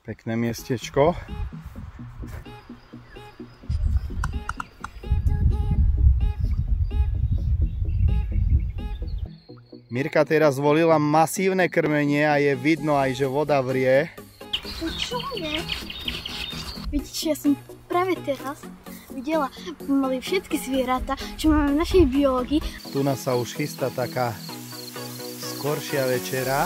Pekné miestečko. Mirka teraz zvolila masívne krmenie a je vidno aj, že voda vrie. To čo je? Vidíte, ja som práve teraz videla pomaly všetky zvieratá, čo máme v našej biológii. Tu nás sa už chystá taká skoršia večera.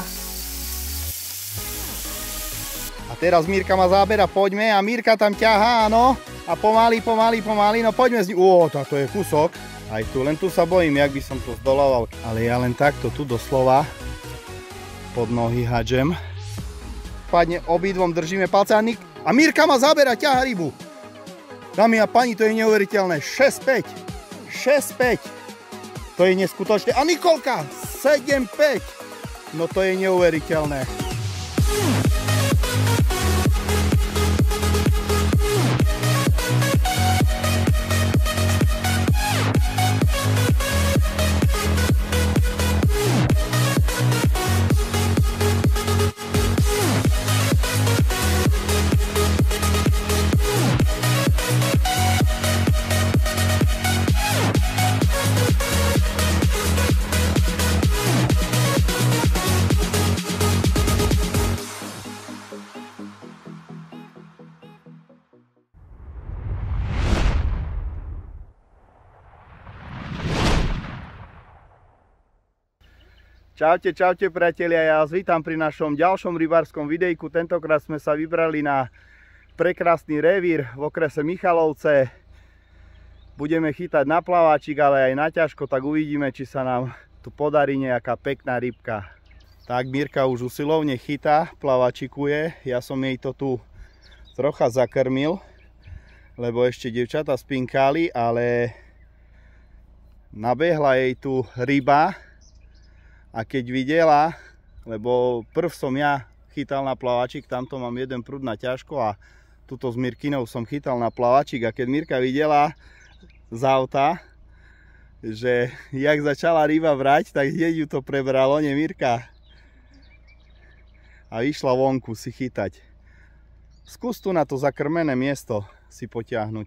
A teraz Mirka ma zábera, poďme, a Mirka tam ťahá, áno. A pomaly, no poďme z ní. Táto je kúsok. Aj tu, len tu sa bojím, jak by som to zdolával. Ale ja len takto tu doslova pod nohy hadžem. Padne, obidvom držíme palce a Mirka ma zabera, ťaha rybu. Dámy a pani, to je neuveriteľné. 6-5. 6-5. To je neskutočné. A Nikolka 7-5. No to je neuveriteľné. Čaute, čaute priatelia, ja vás vítam pri našom ďalšom rybárskom videjku. Tentokrát sme sa vybrali na prekrásny revír v okrese Michalovce. Budeme chytať na plaváčik, ale aj na ťažko, tak uvidíme, či sa nám tu podarí nejaká pekná rybka. Tak Mirka už usilovne chytá, plaváčikuje. Ja som jej to tu trocha zakrmil, lebo ešte dievčatá spinkali, ale nabehla jej tu ryba. A keď videla, lebo prv som ja chytal na plavačik, tamto mám jeden prúd na ťažko a tuto s Mirkinou som chytal na plavačik, a keď Mirka videla z auta, že jak začala ryba vrať, tak hneď ju to prebralo, nie Mirka? A išla vonku si chytať. Skús tu na to zakrmené miesto si potiahnuť.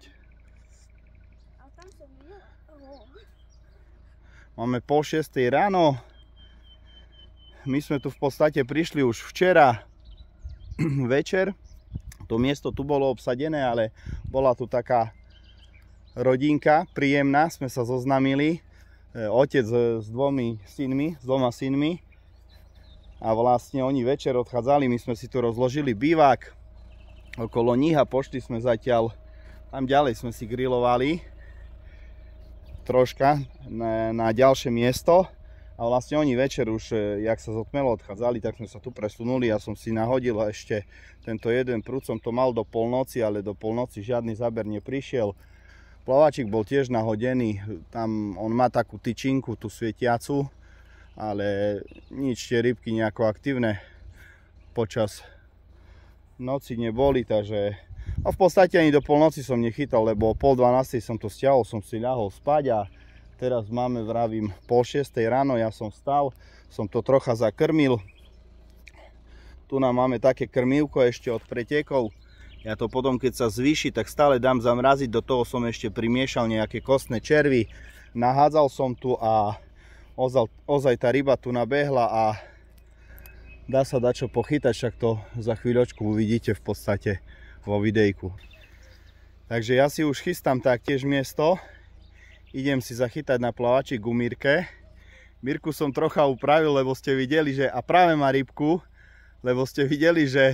Máme 5:30 ráno. My sme tu v podstate prišli už včera večer. To miesto tu bolo obsadené, ale bola tu taká rodinka príjemná. Sme sa zoznamili. Otec s dvoma synmi. A vlastne oni večer odchádzali. My sme si tu rozložili bývák okolo nich a pošli sme zatiaľ. Tam ďalej sme si grilovali troška na ďalšie miesto. A vlastne oni večer už, jak sa zotmelo, odchádzali, tak sme sa tu presunuli. Ja som si nahodil ešte tento jeden prúd, som to mal do polnoci, ale do polnoci žiadny záber neprišiel. Plavačik bol tiež nahodený, tam on má takú tyčinku, tú svietiacu, ale nič, tie rybky nejako aktívne počas noci neboli, takže a v podstate ani do polnoci som nechytal, lebo o 11:30 som to stiahol, som si ľahol spať a teraz máme, vravím, 5:30 ráno, ja som vstal, som to trocha zakrmil. Tu nám máme také krmívko ešte od pretekov. Ja to potom, keď sa zvýši, tak stále dám zamraziť. Do toho som ešte primiešal nejaké kostné červy. Nahádzal som tu a ozaj tá ryba tu nabehla a dá sa dačo pochytať, však to za chvíľočku uvidíte v podstate vo videjku. Takže ja si už chystám taktiež miesto. Idem si zachytať na plavačik u Mirke. Mirku som trocha upravil, lebo ste videli, že a práve má rybku, lebo ste videli, že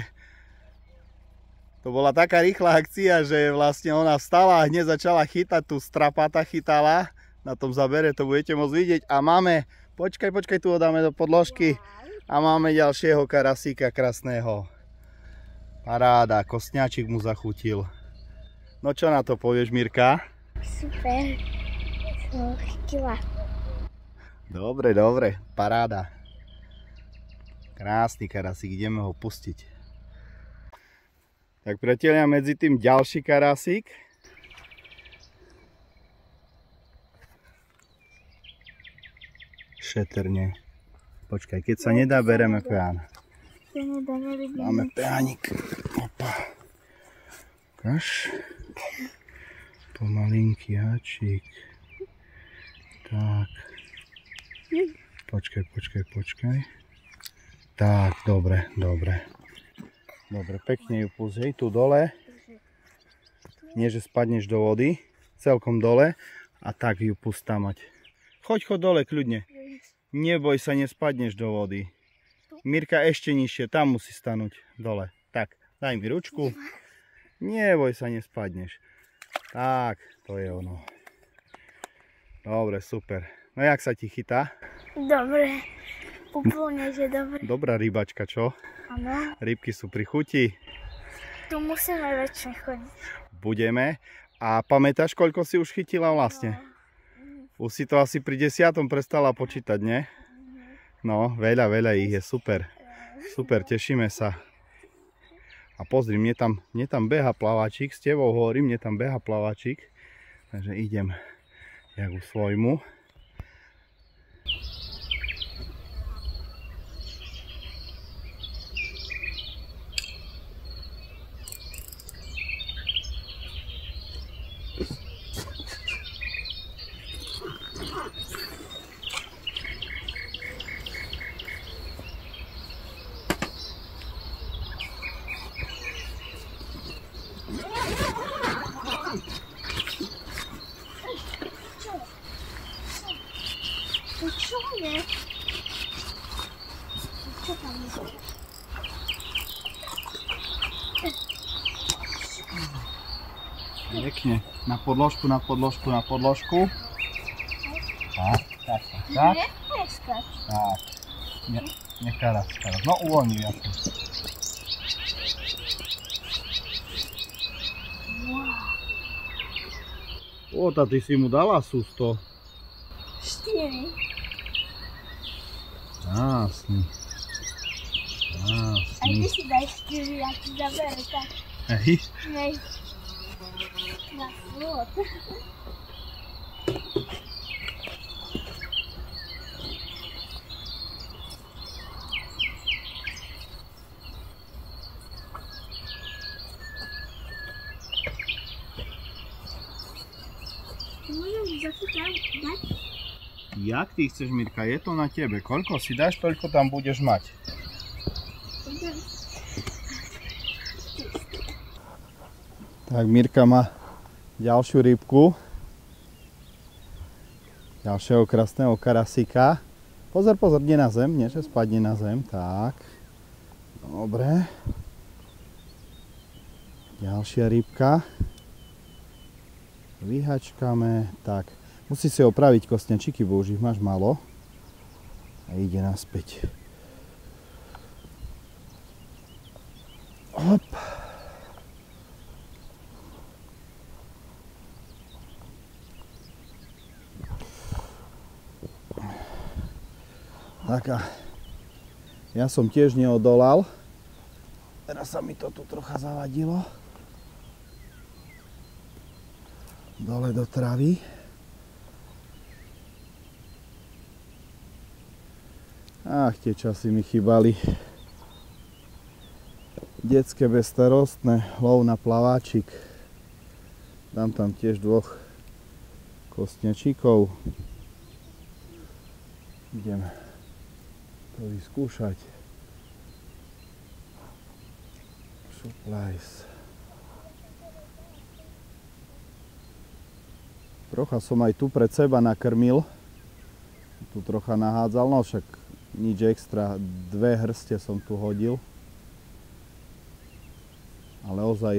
to bola taká rýchla akcia, že vlastne ona vstala a hneď začala chytať, tu strapata chytala. Na tom zabere to budete môcť vidieť. A máme, počkaj, tu ho dáme do podložky. A máme ďalšieho karasíka krásneho. Paráda, kostňáčik mu zachutil. No čo na to povieš, Mirka? Super. Chytila. Dobre, paráda. Krásny karasík, ideme ho pustiť. Tak priatelia, medzi tým ďalší karasík. Šetrne. Počkaj, keď sa nedá, bereme peán. Dáme peánik. Ukáž. Pomalinký háčik. Tak. Počkaj. Tak, dobre. Dobre, pekne ju púzej tu dole. Nie, že spadneš do vody. Celkom dole. A tak ju pustá mať. Choď dole kľudne. Neboj sa, nespadneš do vody. Mirka, ešte nižšie, tam musí stanúť dole. Tak, daj mi ručku. Neboj sa, nespadneš. Tak, to je ono. Dobre, super. No jak sa ti chytá? Dobre, úplne, že dobre. Dobrá rybačka, čo? Áno. Rybky sú pri chuti. Tu musíme väčšie chodiť. Budeme. A pamätáš, koľko si už chytila vlastne? Už si to asi pri 10. prestala počítať, nie? No, veľa ich je, super. Super, tešíme sa. A pozri, mne tam beha plavačík, s tebou hovorím, mne tam beha plavačík. Takže idem jak u svojmu. Čo je? Čo tam je? Pekne. Na podložku. Tak. Nechceš. Tak. Nechá raz. No uvoľni jasne. O, tá ty si mu dala sústo. 4. Krásny. Aj ty si daj 4, ja ti zaberem tak. Hej. Nej. Na svod. Môžem zase tam dať? Jak ty chceš, Mirka? Je to na tebe. Koľko si dáš, toľko tam budeš mať. Tak, Mirka má ďalšiu rybku. Ďalšieho krásneho karasika. Pozor, nie na zem, nie, že spadne na zem. Tak. Dobre. Ďalšia rybka. Vyhačkame. Tak. Musí si opraviť kostňačiky, bo už ich máš málo. A ide naspäť. Hop. Tak a ja som tiež neodolal. Teraz sa mi to tu trocha zavadilo. Dole do travy. Ach, tie časy mi chýbali. Detské bezstarostné, lov na plaváčik. Dám tam tiež 2 kostňačíkov. Idem to vyskúšať. Šuplajs. Trocha som aj tu pred seba nakrmil. Tu trocha nahádzal, no však nič extra. 2 hrste som tu hodil. Ale ozaj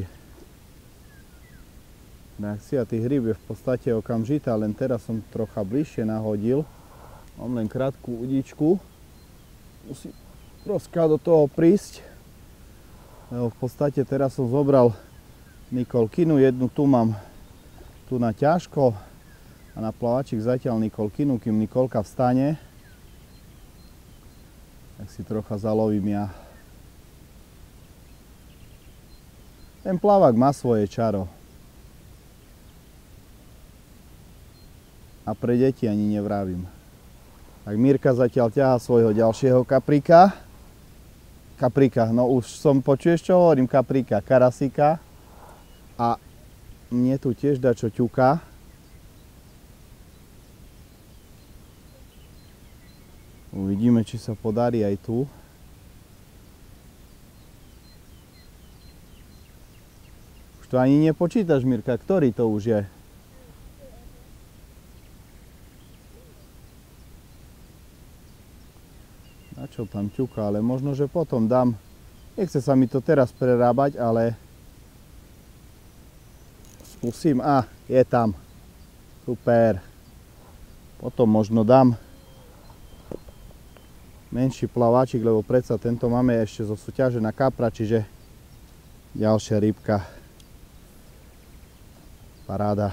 reakcia tých rýb je v podstate okamžitá, len teraz som trocha bližšie nahodil. Mám len krátku udičku. Musím troška do toho prísť. Lebo v podstate teraz som zobral Nikolkinu, jednu tu mám tu na ťažko a na plavačik zatiaľ Nikolkinu, kým Nikolka vstane. Tak si trocha zalovím ja. Ten plavák má svoje čaro. A pre deti ani nevravím. Tak Mirka zatiaľ ťahá svojho ďalšieho kaprika. Kaprika, no už som počuješ, čo hovorím, kaprika, karasika. A mne tu tiež dá čo ťuká. Uvidíme, či sa podarí aj tu. Už to ani nepočítaš, Mirka, ktorý to už je? Na čo tam ťuká, ale možno, že potom dám. Nechce sa mi to teraz prerábať, ale skúsim. Je tam. Super. Potom možno dám menší plaváčik, lebo predsa tento máme ešte zo súťaže na kapra, čiže ďalšia rybka. Paráda.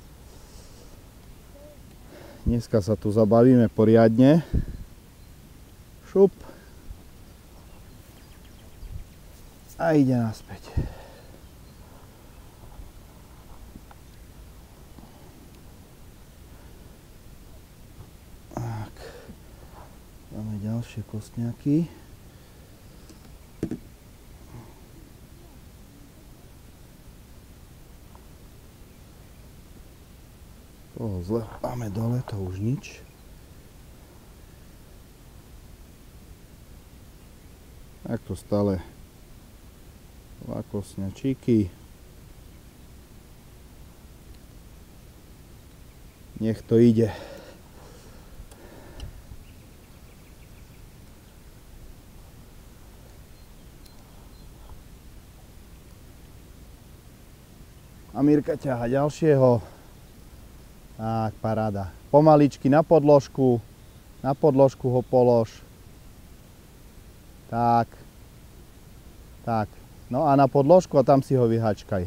Dneska sa tu zabavíme poriadne. Šup. A ide naspäť. Tak. Dáme ďalšie kostňaky. Toho zle máme dole, to už nič. Tak to stále dva kostňačíky. Nech to ide. A Mirka ťaha ďalšieho. Tak, paráda. Pomaličky na podložku ho polož. Tak. Tak. No a na podložku a tam si ho vyhačkaj.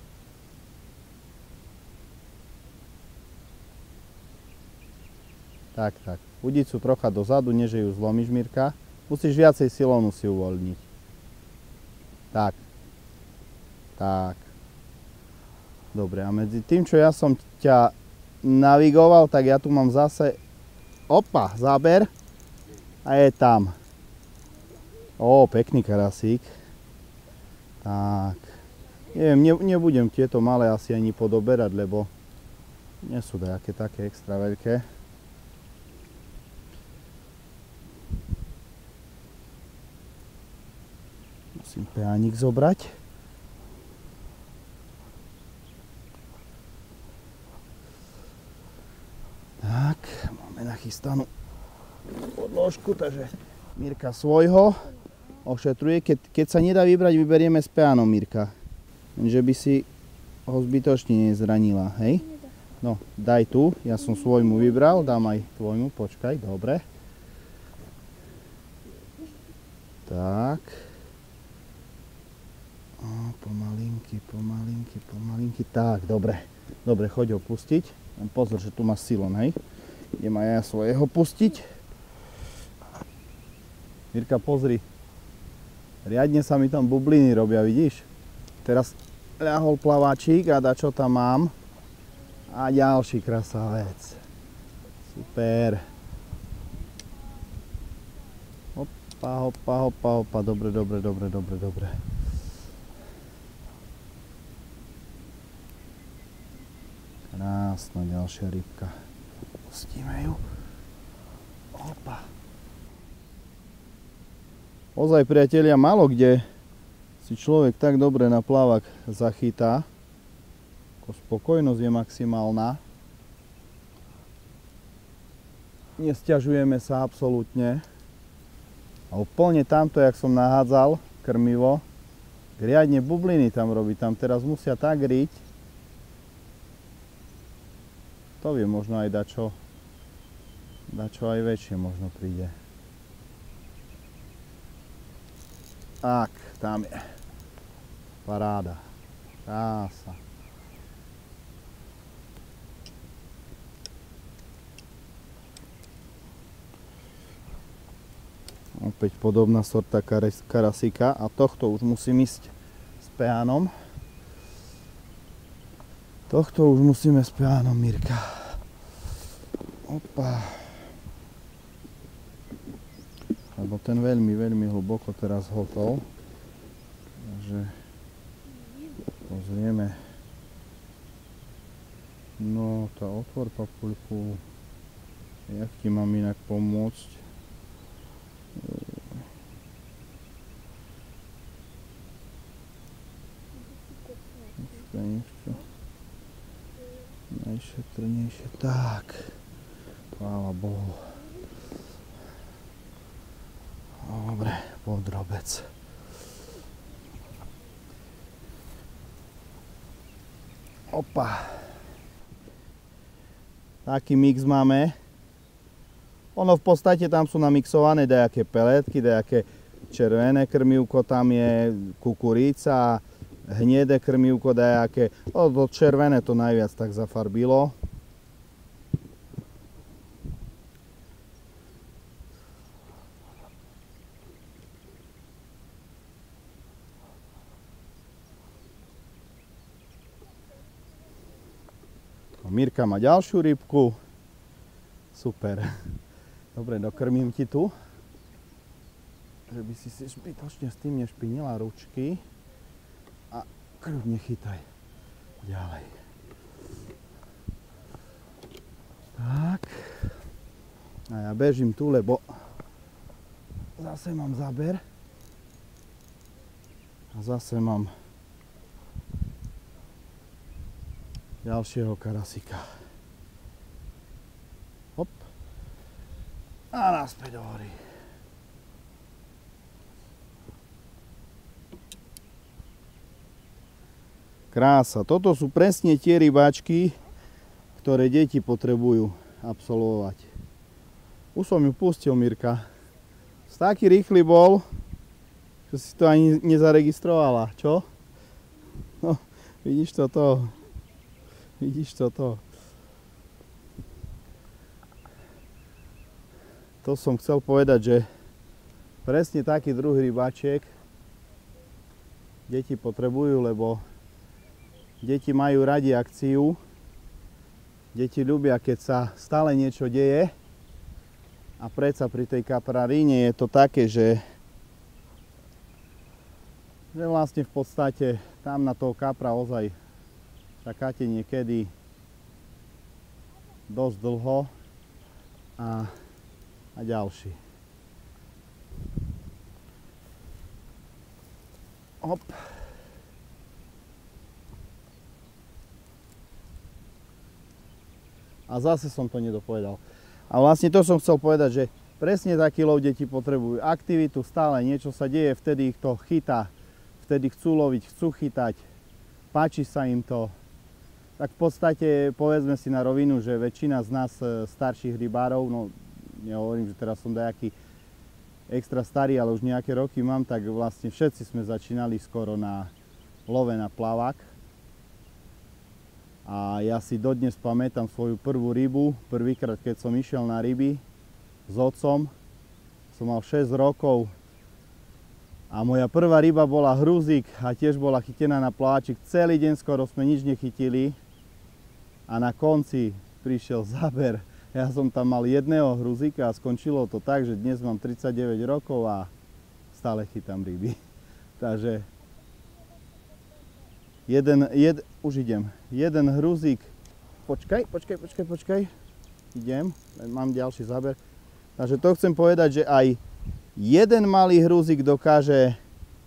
Tak, tak. Udicu trocha dozadu, nie že ju zlomíš, Mirka. Musíš viacej silónu si uvoľniť. Tak. Tak. Dobre, a medzi tým, čo ja som ťa navigoval, tak ja tu mám zase záber a je tam. Pekný karasík. Tak. Neviem, nebudem tieto malé asi ani podoberať, lebo nie sú dajaké také extra veľké. Musím peánik zobrať. Tak, máme nachystanú podložku, takže Mirka svojho ošetruje. Keď sa nedá vybrať, vyberieme s peánom, Mirka. Že by si ho zbytočne nezranila, hej? No, daj tu, ja som svojmu vybral, dám aj tvojmu, počkaj, dobre. Tak. Pomalinky, pomalinky, pomalinky, tak, dobre. Dobre, choď ho pustiť. Pozor, že tu máš silón, hej? Idem aj ja svojho pustiť. Mirka, pozri. Riadne sa mi tam bubliny robia, vidíš? Teraz ľahol plaváčik a čo tam mám. A ďalší krasavec. Super. Hopa, hopa, hopa, hopa. Dobre, dobre, dobre, dobre, dobre. Krásna ďalšia rybka. Pustíme ju. Opa. Ozaj, priatelia, málo kde si človek tak dobre na plávak zachytá. Spokojnosť je maximálna. Nesťažujeme sa absolútne. A úplne tamto, jak som nahádzal krmivo, riadne bubliny tam robí. Tam teraz musia tak riť. To vie, možno aj dačo aj väčšie možno príde. Tak, tam je. Paráda. Krása. Opäť podobná sorta karasika a tohto už musím ísť s peánom. Tohto už musíme s peánom, Mirka. Opa. lebo ten veľmi, veľmi hlboko teraz hotol. Takže pozrieme. No, tá otvor papuľku. Jak ti mám inak pomôcť? Niečo najšetrnejšie. Tak. Chvála Bohu. Dobre, podrobec. Opa. Taký mix máme. Ono v podstate tam sú namixované dajaké peletky, dajaké červené krmivko, tam je kukurica, hnedé krmivko dajaké. To červené to najviac tak zafarbilo. Mirka má ďalšiu rybku. Super. Dobre, dokrmím ti tu. Že by si zbytočne s tým nešpinila ručky. A kľudne chytaj. Ďalej. Tak. A ja bežím tu, lebo zase mám záber. A zase mám ďalšieho karasika. Hop. A naspäť do hory. Krása. Toto sú presne tie rybáčky, ktoré deti potrebujú absolvovať. Už som ju pustil, Mirka. Taký rýchly bol, že si to ani nezaregistrovala. Čo? No, vidíš toto? Vidíš toto? To som chcel povedať, že presne taký druh rybáčiek deti potrebujú, lebo deti majú radi akciu. Deti ľubia, keď sa stále niečo deje. A predsa pri tej kapraríne je to také, že vlastne v podstate tam na toho kapra ozaj čakáte niekedy dosť dlho a ďalší. Hop. A zase som to nedopovedal. A vlastne to som chcel povedať, že presne taký lov deti potrebujú. Aktivitu, stále niečo sa deje, vtedy ich to chytá, vtedy chcú loviť, chcú chytať, páči sa im to. Tak v podstate povedzme si na rovinu, že väčšina z nás starších rybárov, no nehovorím, že teraz som dajaký extra starý, ale už nejaké roky mám, tak vlastne všetci sme začínali skoro na love na plavák. A ja si dodnes pamätám svoju prvú rybu, prvýkrát keď som išiel na ryby s otcom, som mal 6 rokov a moja prvá ryba bola hrúzik a tiež bola chytená na pláčik. Celý deň skoro sme nič nechytili. A na konci prišiel záber. Ja som tam mal jedného hruzíka a skončilo to tak, že dnes mám 39 rokov a stále chytám ryby. Takže už idem. Jeden hruzík. Počkaj. Idem, mám ďalší záber. Takže to chcem povedať, že aj jeden malý hruzík dokáže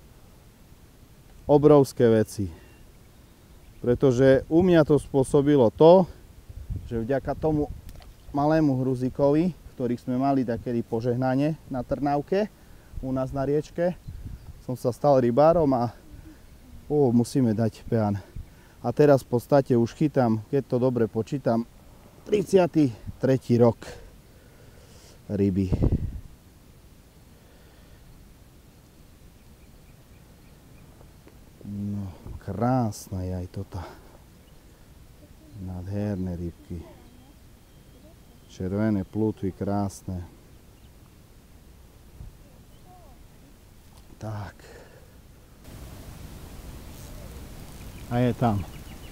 obrovské veci. Pretože u mňa to spôsobilo to, že vďaka tomu malému hruzíkovi, ktorých sme mali takedy požehnanie na Trnávke, u nás na riečke, som sa stal rybárom a musíme dať peán. A teraz v podstate už chytám, keď to dobre počítam, 33. rok ryby. No, krásna je aj toto. Nádherné rybky. Červené plutvy, krásne. Tak. A je tam.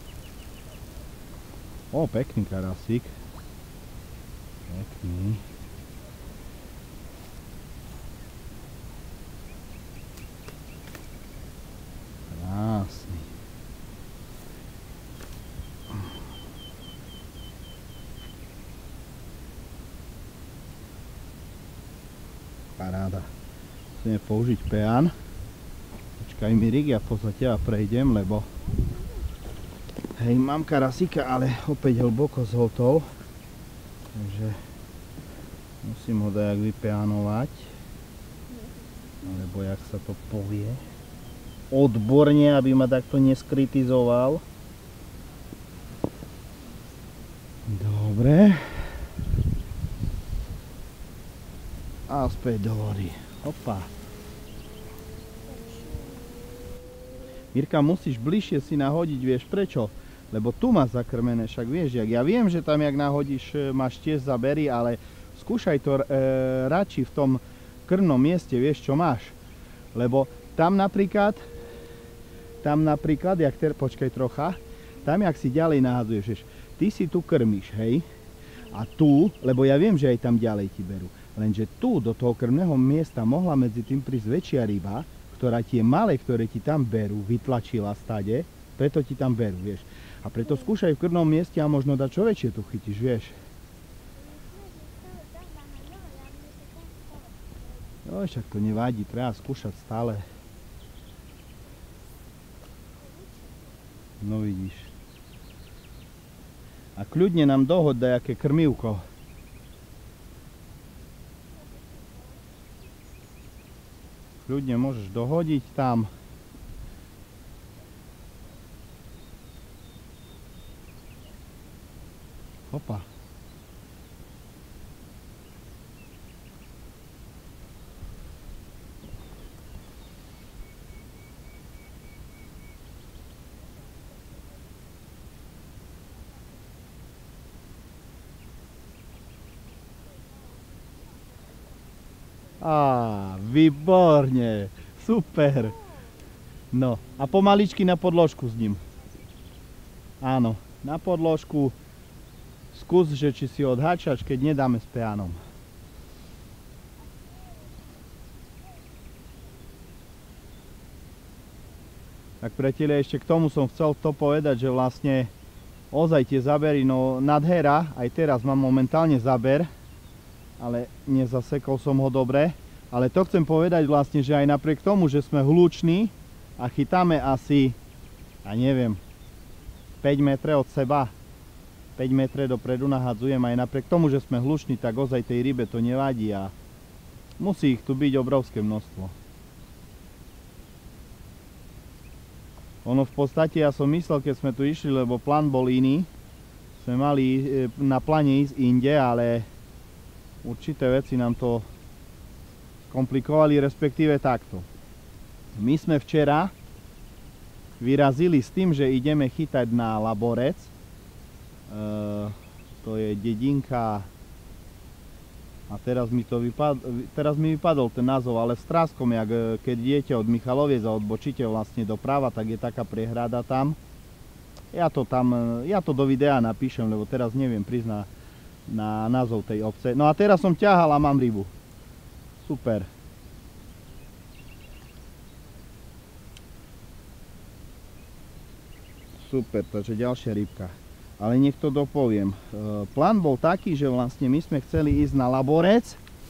Pekný karasík. Pekný. Paráda. Chceme použiť peán. Počkaj mi Rig, ja poza teba prejdem, lebo hej, mám karasika, ale opäť hlboko zhotol. Takže musím ho dajak vypeánovať. Alebo jak sa to povie. Odborne, aby ma takto neskritizoval. Dobre. A späť do vody. Opa. Mirka, musíš bližšie si nahodiť, vieš prečo? Lebo tu má zakrmené, však vieš, jak ja viem, že tam jak nahodíš, máš tiež zabery, ale skúšaj to radši v tom krmnom mieste, vieš čo máš. Lebo tam napríklad, počkaj trocha, tam jak si ďalej nahadzuješ, vieš, ty si tu krmíš, hej? A tu, lebo ja viem, že aj tam ďalej ti berú. Lenže tu, do toho krmného miesta mohla medzi tým prísť väčšia ryba, ktorá tie malé, ktoré ti tam berú, vytlačila stade, preto ti tam berú, vieš. A preto skúšaj v krmnom mieste a možno dať čo väčšie tu chytíš, vieš. No, však to nevadí, treba skúšať stále. No vidíš. A kľudne nám dohoď dajaké krmivko. Kľudne môžeš dohodiť tam. Hopa. Á, výborne, super. No, a pomaličky na podložku s ním. Áno, na podložku. Skús, že či si odhačaš, keď nedáme s peánom. Tak priatelia, ešte k tomu som chcel to povedať, že vlastne ozaj tie zabery, no nadhera, aj teraz mám momentálne zaber, ale nezasekol som ho dobre. Ale to chcem povedať vlastne, že aj napriek tomu, že sme hluční a chytáme asi, ja neviem, 5 metre od seba, 5 metre dopredu nahadzujem, aj napriek tomu, že sme hluční, tak ozaj tej rybe to nevadí a musí ich tu byť obrovské množstvo. Ono v podstate, ja som myslel, keď sme tu išli, lebo plán bol iný, sme mali na pláne ísť inde, ale určité veci nám to komplikovali, respektíve takto. My sme včera vyrazili s tým, že ideme chytať na Laborec. To je dedinka a teraz mi vypadol ten názov, ale v Stráskom, keď idete od Michaloviec a odbočíte vlastne doprava, tak je taká priehrada tam. Ja to do videa napíšem, lebo teraz neviem prísť na názov tej obce. No a teraz som ťahal a mám rybu. Super. Super, takže ďalšia rybka. Ale nech to dopoviem. Plán bol taký, že vlastne my sme chceli ísť na Laborec.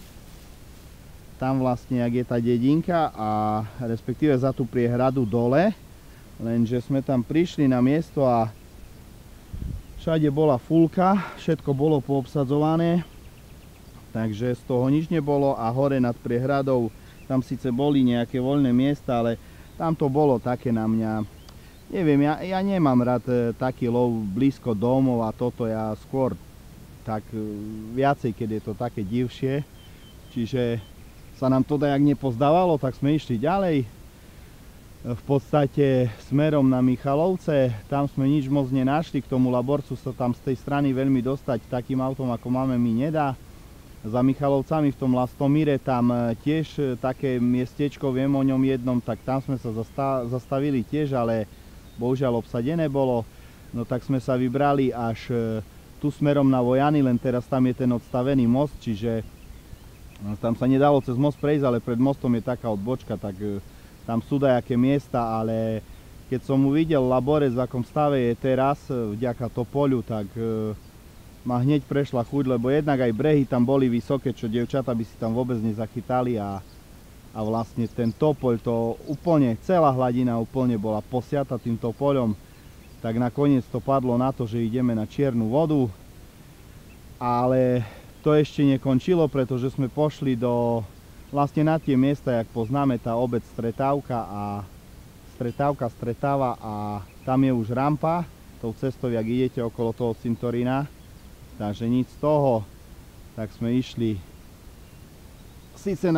Tam vlastne, jak je tá dedinka a respektíve za tú priehradu dole. Lenže sme tam prišli na miesto a všade bola fulka, všetko bolo poobsadzované. Takže z toho nič nebolo a hore nad priehradou tam síce boli nejaké voľné miesta, ale tam to bolo také na mňa. Neviem, ja nemám rád taký lov blízko domov a toto, ja skôr tak viacej, keď je to také divšie. Čiže sa nám to dajak nepozdávalo, tak sme išli ďalej. V podstate smerom na Michalovce, tam sme nič moc nenašli, k tomu Laborcu sa tam z tej strany veľmi dostať takým autom, ako máme my, nedá. Za Michalovcami v tom Lastomíre, tam tiež také miestečko, viem o ňom jednom, tak tam sme sa zastavili tiež, ale bohužiaľ obsadené bolo. No tak sme sa vybrali až tu smerom na Vojany, len teraz tam je ten odstavený most, čiže tam sa nedalo cez most prejsť, ale pred mostom je taká odbočka, tak tam sú dajaké miesta, ale keď som uvidel Laborec, v akom stave je teraz, vďaka Topoľu, tak ma hneď prešla chuť, lebo jednak aj brehy tam boli vysoké, čo dievčata by si tam vôbec nezachytali a vlastne ten topoľ, to úplne, celá hladina úplne bola posiata tým topoľom, tak nakoniec to padlo na to, že ideme na čiernu vodu, ale to ešte nekončilo, pretože sme pošli vlastne na tie miesta, jak poznáme, tá obec Stretávka stretáva a tam je už rampa, tou cestou, jak idete okolo toho cintorína, takže nič z toho, tak sme išli síce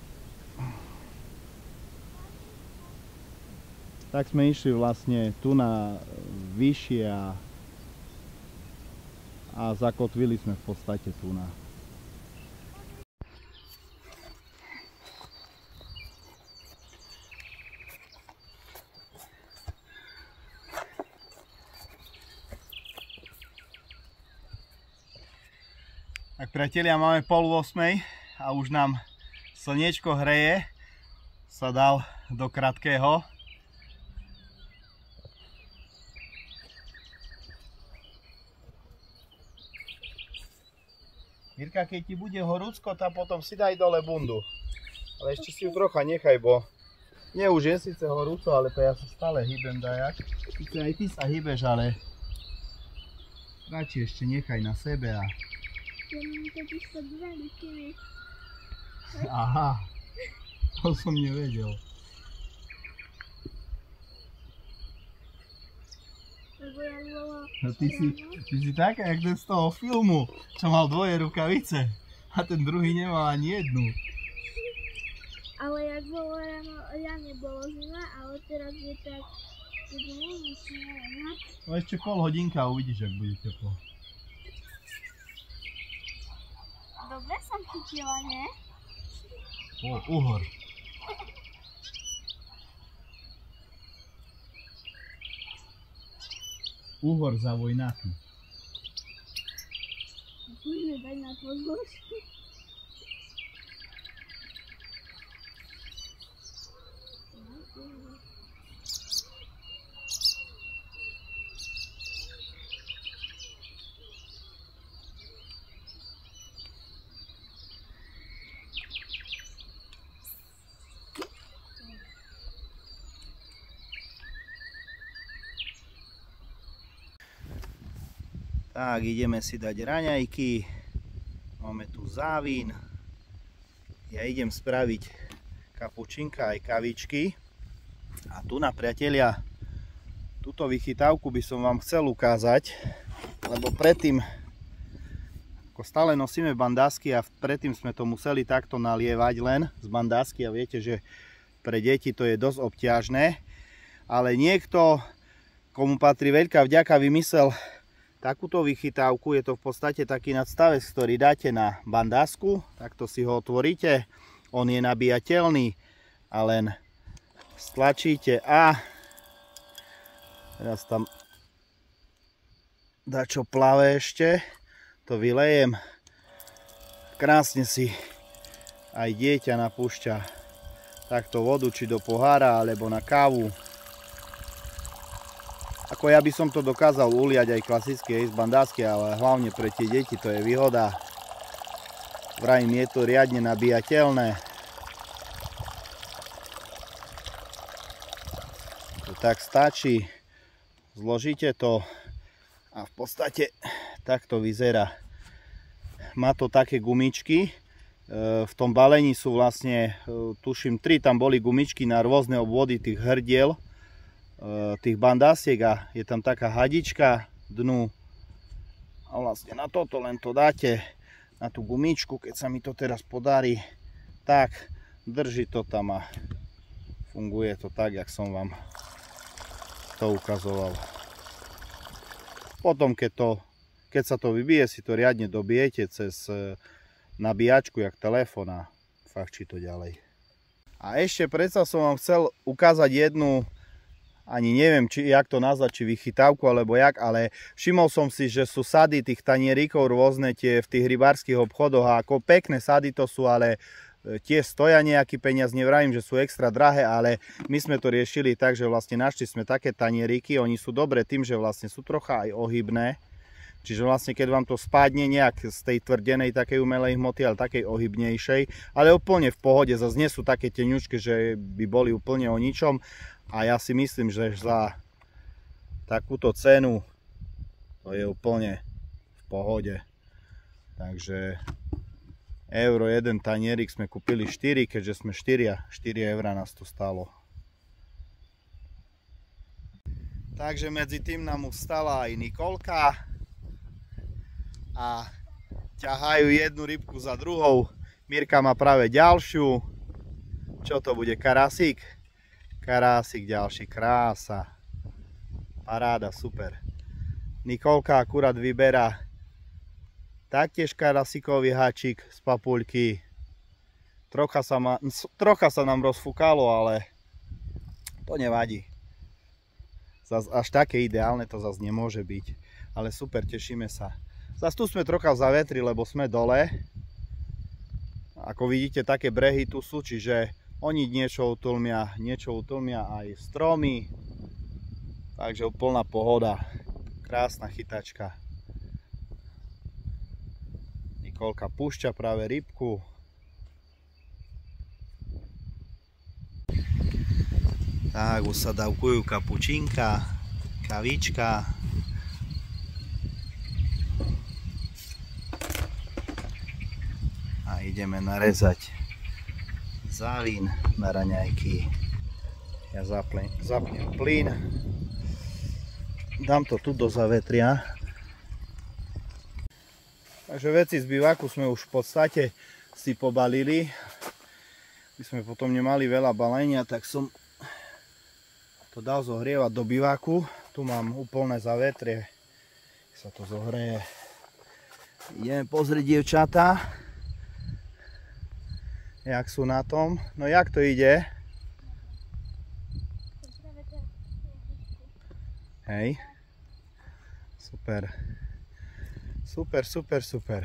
vlastne tu na vyššie a zakotvili sme v podstate tu na. Tak priatelia, máme 7:30 a už nám slniečko hreje, sa dal do krátkého. Jirka, keď ti bude horúcko, tam potom si daj dole bundu. Ale ešte si ju trocha nechaj, bo nie už je síce horúco, ale to ja sa stále hýbem dajak. Síce aj ty sa hýbeš, ale radšej ešte nechaj na sebe a... Ja mám totiž to 2 litry. Aha, to som nevedel. Lebo ja bolo... No ty si taká, jak ten z toho filmu, čo mal 2 rukavice a ten druhý nemal ani jednu. Ale jak bolo ráno, ja nebolo zima, ale teraz je tak... No ešte pol hodinka a uvidíš, jak bude teplo. Dobre som chytila, nie? O, uhor. Uhor za vojnáky. Môžeme dať na podlož. Tak, ideme si dať raňajky. Máme tu závín. Ja idem spraviť kapučinka aj kavičky. A tu na priatelia, túto vychytávku by som vám chcel ukázať, lebo predtým, ako stále nosíme bandásky a predtým sme to museli takto nalievať len z bandásky a viete, že pre deti to je dosť obťažné. Ale niekto, komu patrí veľká vďaka, vymyslel takúto vychytávku. Je to v podstate taký nadstavec, ktorý dáte na bandásku, takto si ho otvoríte, on je nabíjateľný a len stlačíte a teraz tam dačo plave ešte, to vylejem, krásne si aj dieťa napúšťa takto vodu, či do pohára alebo na kávu. Ako ja by som to dokázal uliať aj klasické z bandásky, ale hlavne pre tie deti to je výhoda. Vrajím, je to riadne nabíjateľné. To tak stačí. Zložíte to a v podstate takto vyzerá. Má to také gumičky. V tom balení sú vlastne, tuším, 3 tam boli gumičky na rôzne obvody tých hrdiel, tých bandásiek a je tam taká hadička dnu a vlastne na toto len to dáte, na tú gumičku, keď sa mi to teraz podarí, tak drží to tam a funguje to tak, jak som vám to ukazoval. Potom keď sa to vybije, si to riadne dobijete cez nabíjačku jak telefón a fakt to ďalej. A ešte predsa som vám chcel ukázať jednu, ani neviem, jak to nazvať, či vychytávku alebo jak, ale všimol som si, že sú sady tých tanieríkov rôzne tie v tých rybárskych obchodoch a ako pekné sady to sú, ale tie stoja nejaký peniaz, nevravím, že sú extra drahé, ale my sme to riešili tak, že vlastne našli sme také tanieríky, oni sú dobré tým, že vlastne sú trocha aj ohybné, Čiže vlastne keď vám to spadne nejak z tej tvrdenej takej umelej hmoty, ale takej ohybnejšej, ale úplne v pohode, zase nie sú také teňučké, že by boli úplne o ničom. A ja si myslím, že za takúto cenu to je úplne v pohode. Takže euro jeden tanierik sme kúpili 4, keďže sme 4 eurá nás to stalo. Takže medzi tým nám vstala aj Nikolka a ťahajú jednu rybku za druhou. Mirka má práve ďalšiu. Čo to bude? Karásik? Karásik ďalší, krása. Paráda, super. Nikolka akurát vyberá taktiež karasikový háčik z papuľky. Trocha sa nám rozfúkalo, ale to nevadí. Až také ideálne to zase nemôže byť. Ale super, tešíme sa. Zas tu sme trocha v zavetri, lebo sme dole. Ako vidíte, také brehy tu sú, čiže oni niečo utlmia aj stromy. Takže úplná pohoda. Krásna chytačka. Nikolka púšťa práve rybku. Tak, už sa dávkujú kapučinka, kavička. A ideme narezať závín na raňajky. Ja zapnem plyn. Dám to tu do zavetria. Takže veci z bivaku sme už v podstate si pobalili. My sme potom nemali veľa balenia, tak som to dal zohrievať do bivaku. Tu mám úplné zavetrie. Sa to zohreje. Ideme pozrieť, dievčatá, jak sú na tom. No jak to ide? Hej. Super. Super.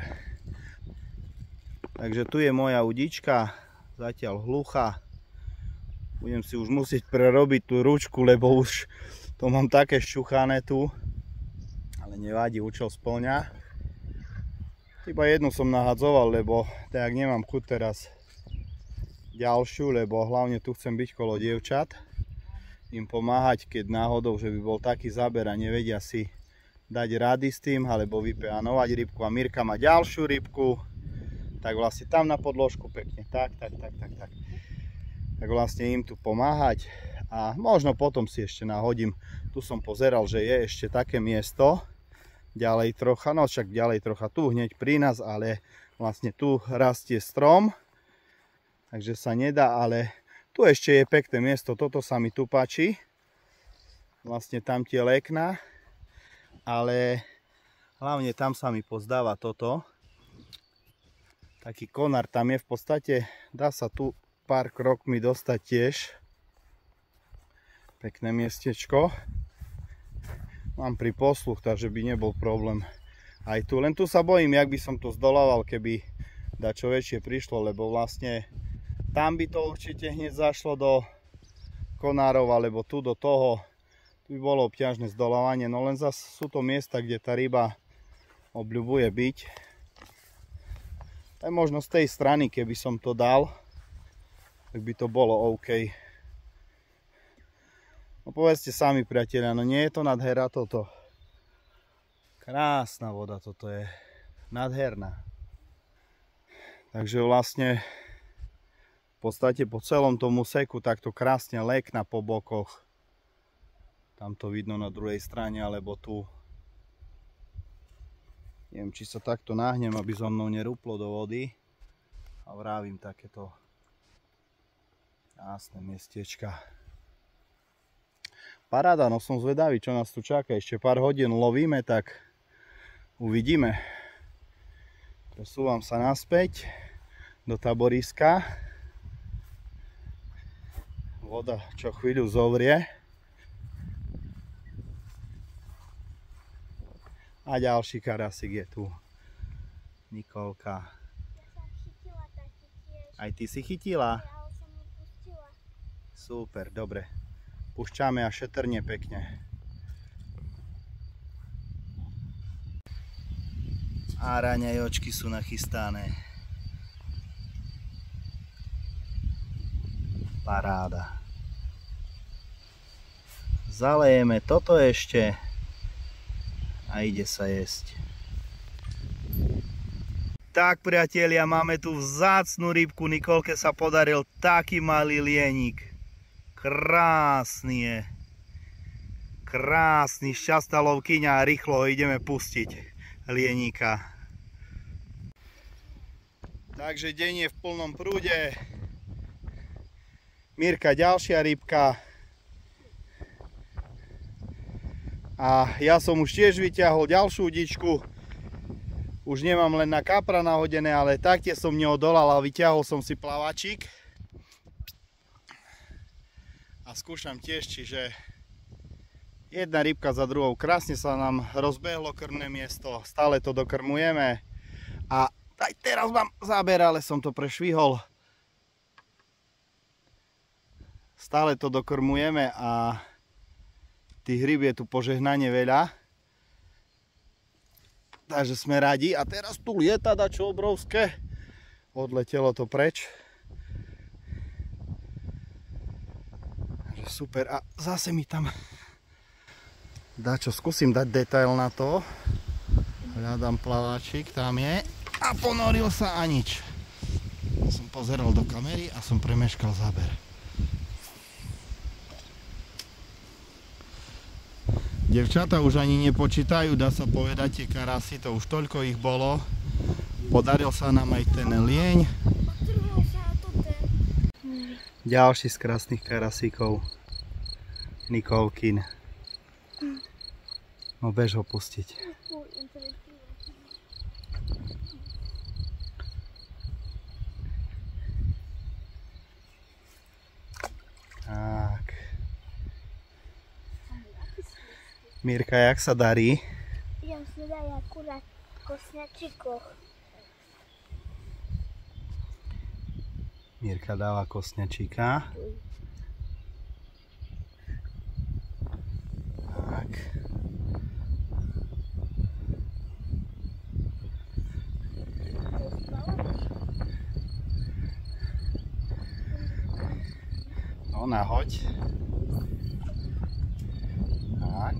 Takže tu je moja udička, zatiaľ hluchá. Budem si už musieť prerobiť tú ručku, lebo už to mám také šťuchané tu. Ale nevadí, účel spĺňa. Iba jednu som nahadzoval, lebo tak nemám chuť teraz ďalšiu, lebo hlavne tu chcem byť kolo dievčat. Im pomáhať, keď náhodou, že by bol taký záber a nevedia si dať rady s tým, alebo vypeanovať rybku a Mirka má ďalšiu rybku. Tak vlastne tam na podložku pekne, tak. Tak vlastne im tu pomáhať a možno potom si ešte nahodím. Tu som pozeral, že je ešte také miesto ďalej trocha, no však ďalej trocha tu hneď pri nás, ale vlastne tu rastie strom, takže sa nedá, ale tu ešte je pekné miesto, toto sa mi tu páči, vlastne tam tie lekna, ale hlavne tam sa mi pozdáva toto, taký konár tam je v podstate, dá sa tu pár krokmi dostať tiež. Pekné miestečko. Mám pri posluch, takže by nebol problém aj tu. Len tu sa bojím, jak by som to zdolával, keby dačo väčšie prišlo, lebo vlastne tam by to určite hneď zašlo do konárov, alebo tu do toho. Tu by bolo obťažné zdolávanie, no len zase sú to miesta, kde tá ryba obľubuje byť. Aj možno z tej strany, keby som to dal, tak by to bolo OK. No povedzte sami, priatelia, no nie je to nádhera toto? Krásna voda toto je. Nádherná. Takže vlastne v podstate po celom tomu seku takto krásne lekna po bokoch. Tam to vidno na druhej strane, alebo tu. Neviem, či sa takto náhnem, aby so mnou nerúplo do vody. A vravím takéto krásne miestečka. Paráda, no som zvedavý, čo nás tu čaká. Ešte pár hodín lovíme, tak uvidíme. Presúvam sa naspäť do taboriska. Voda čo chvíľu zovrie. A ďalší karasik je tu. Nikolka. Aj ty si chytila? Super, dobre. Púšťame a šetrne pekne. A raňajočky sú nachystané. Paráda. Zalejeme toto ešte a ide sa jesť. Tak, priatelia, máme tu vzácnu rybku. Nikolke sa podaril taký malý lienik. Krásny je. Krásny, šťastná lovkyňa a rýchlo ho ideme pustiť. Lieníka. Takže deň je v plnom prúde. Mirka ďalšia rybka. A ja som už tiež vyťahol ďalšiu udičku. Už nemám len na kapra nahodené, ale taktiež som neodolal a vyťahol som si plavačík. A skúšam tiež, čiže jedna rybka za druhou. Krásne sa nám rozbehlo krmné miesto. Stále to dokrmujeme. A aj teraz mám záber, ale som to prešvihol. Stále to dokrmujeme a tých ryb je tu požehnanie veľa. Takže sme radi. A teraz tu lieta dačo obrovské. Odletelo to preč. Takže super. A zase mi tam dačo, skúsim dať detail na to. Hľadám plaváčik, tam je. A ponoril sa a nič. Som pozeral do kamery a som premeškal záber. Devčatá už ani nepočítajú, dá sa povedať, tie karasy, to už toľko ich bolo. Podaril sa nám aj ten lieň. Ďalší z krásnych karasíkov. Nikolkin. No bež ho pustiť. Tak. Mirka, jak sa darí? Ja sa darí akurát v kosňačikoch. Mirka dáva kosňačíka. Tak. No, nahoď. Tak.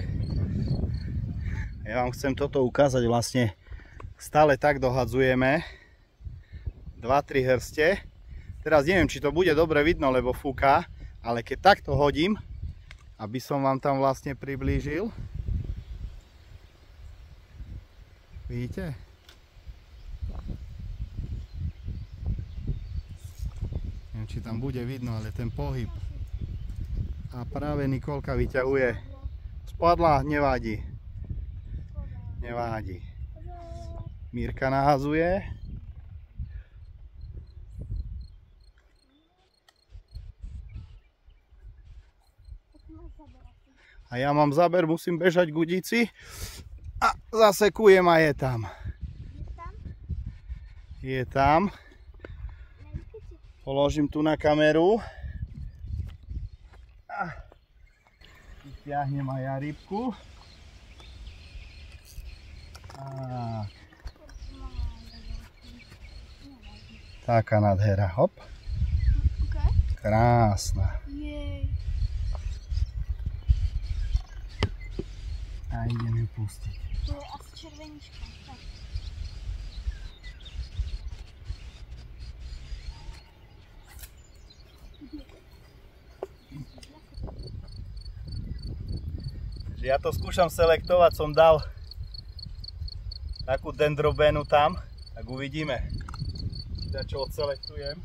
Ja vám chcem toto ukázať vlastne. Stále tak dohadzujeme. 2-3 hrste. Teraz neviem, či to bude dobre vidno, lebo fúka. Ale keď takto hodím, aby som vám tam vlastne priblížil. Vidíte? Neviem, či tam bude vidno, ale ten pohyb. A práve Nikolka vyťahuje. Spadla, nevadí. Nevadí. Mirka nahazuje. A ja mám záber, musím bežať k udici. A zasekujem a je tam. Je tam. Položím tu na kameru. A vyťahnem aj ja rybku. Tak. Taká nádhera, hop. Krásna. A idem ju pustiť. To je asi červenička. Tak. Ja to skúšam selektovať, som dal takú dendrobenu tam, tak uvidíme, čo odselektujem.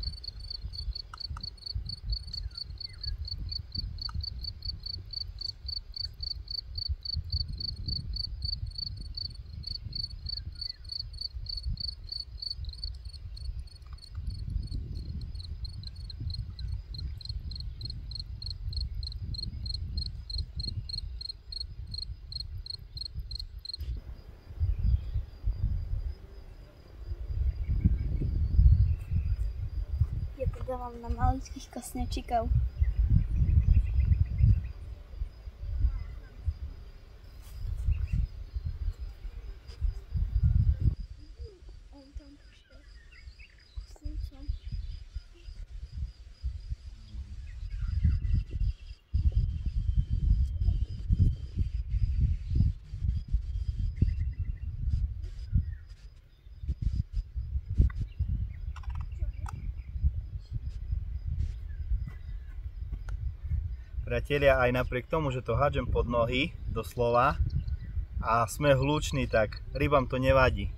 Dávam na maličkých kosňačikov. Priatelia, aj napriek tomu, že to hádžem pod nohy, doslova, a sme hluční, tak rybám to nevadí.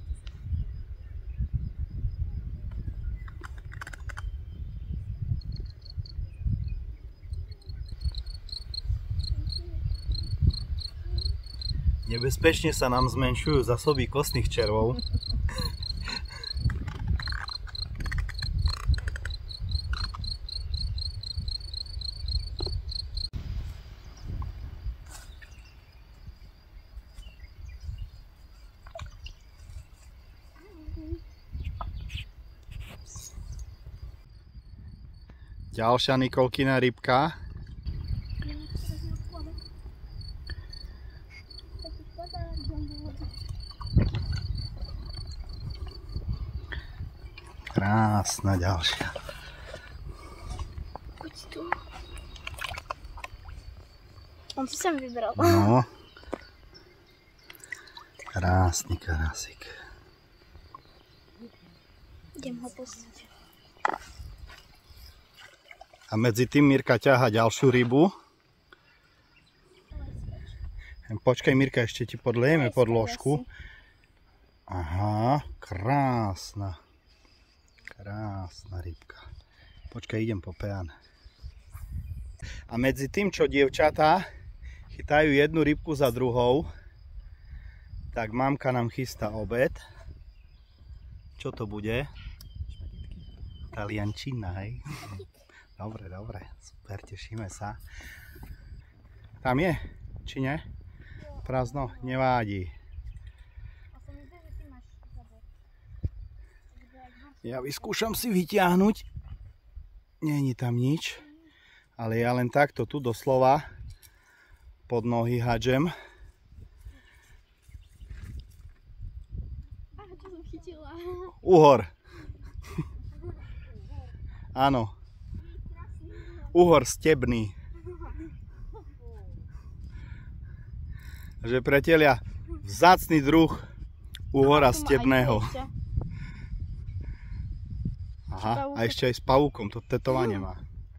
Nebezpečne sa nám zmenšujú zásoby kostných červov. Ďalšia Nikolkina rybka. Krásna ďalšia. Poď tu. On si sem vybral. No. Krásny karásik. Idem ho pustiť. A medzi tým Mirka ťaha ďalšiu rybu. Počkaj Mirka, ešte ti podlejeme podložku. Aha, krásna. Krásna rybka. Počkaj, idem po peán. A medzi tým, čo dievčatá chytajú jednu rybku za druhou, tak mamka nám chystá obed. Čo to bude? Taliančina, hej? Dobre, dobre, super, tešíme sa. Tam je, či nie? Prázdno, nevádí. Ja vyskúšam si vyťahnuť. Není tam nič, ale ja len takto tu doslova pod nohy hádžem. Čo som chytila? Uhor. Áno. Uhor stebný. Takže priatelia, vzácny druh uhora stebného. Aha, a ešte aj s pavúkom, to tetovanie má.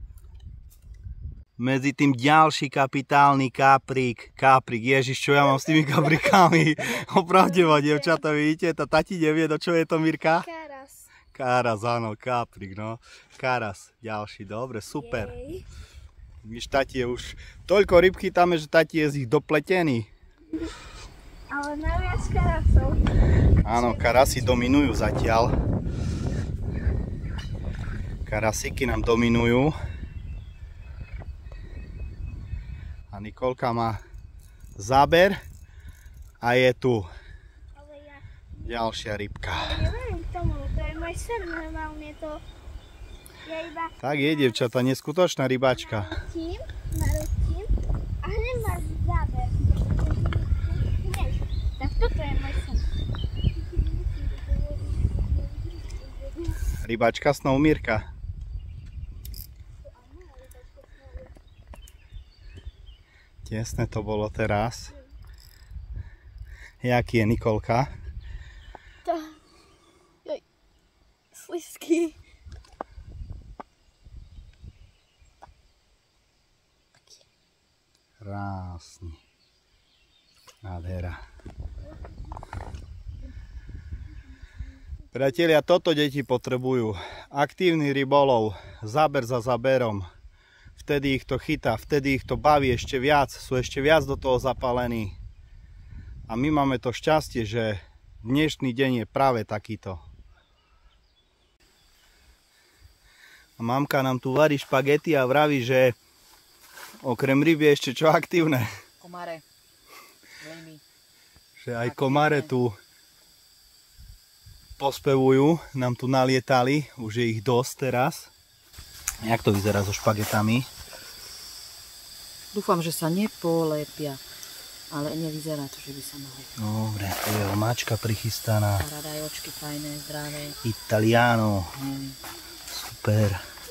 Medzi tým ďalší kapitálny kaprík. Kaprík, ježiš, čo ja mám s tými kaprikami? Opravdivo, dievčatá, vidíte, tá tati nevie, do čo je to, Mirka? Karas. Karas, áno, kaprík, no. Karas, ďalší, dobre, super. Víš, tati je už toľko ryb chytáme, že tati je z ich dopletený. Ale najviac karasov. Áno, karasy dominujú zatiaľ. Karasíky nám dominujú. A Nikolka má záber a je tu ďalšia rybka. Neviem k tomu, to je môj sen, normálne to. Ja iba Tak je, dievčatá, neskutočná rybačka. narutím a hneď máš záber. Tak toto je môj sen. Rybačka snov Mirka. Tesné to bolo teraz. Jaký je Nikolka? To... Joj, slizký. Krásny. Nádhera. Priatelia, toto deti potrebujú. Aktívny rybolov, záber za záberom. Vtedy ich to chytá, vtedy ich to baví ešte viac, sú ešte viac do toho zapálení. A my máme to šťastie, že dnešný deň je práve takýto. A mamka nám tu varí špagety a vraví, že okrem ryb je ešte čo aktívne. Komáre. Veľmi. Že aj komáre tu pospevujú, nám tu nalietali, už je ich dosť teraz. Jak to vyzerá so špagetami? Dúfam, že sa nepolepia, ale nevyzerá to, že by sa mohli. Dobre, tu je omáčka prichystaná. Paradajočky fajné, zdravé. Italiano. Super.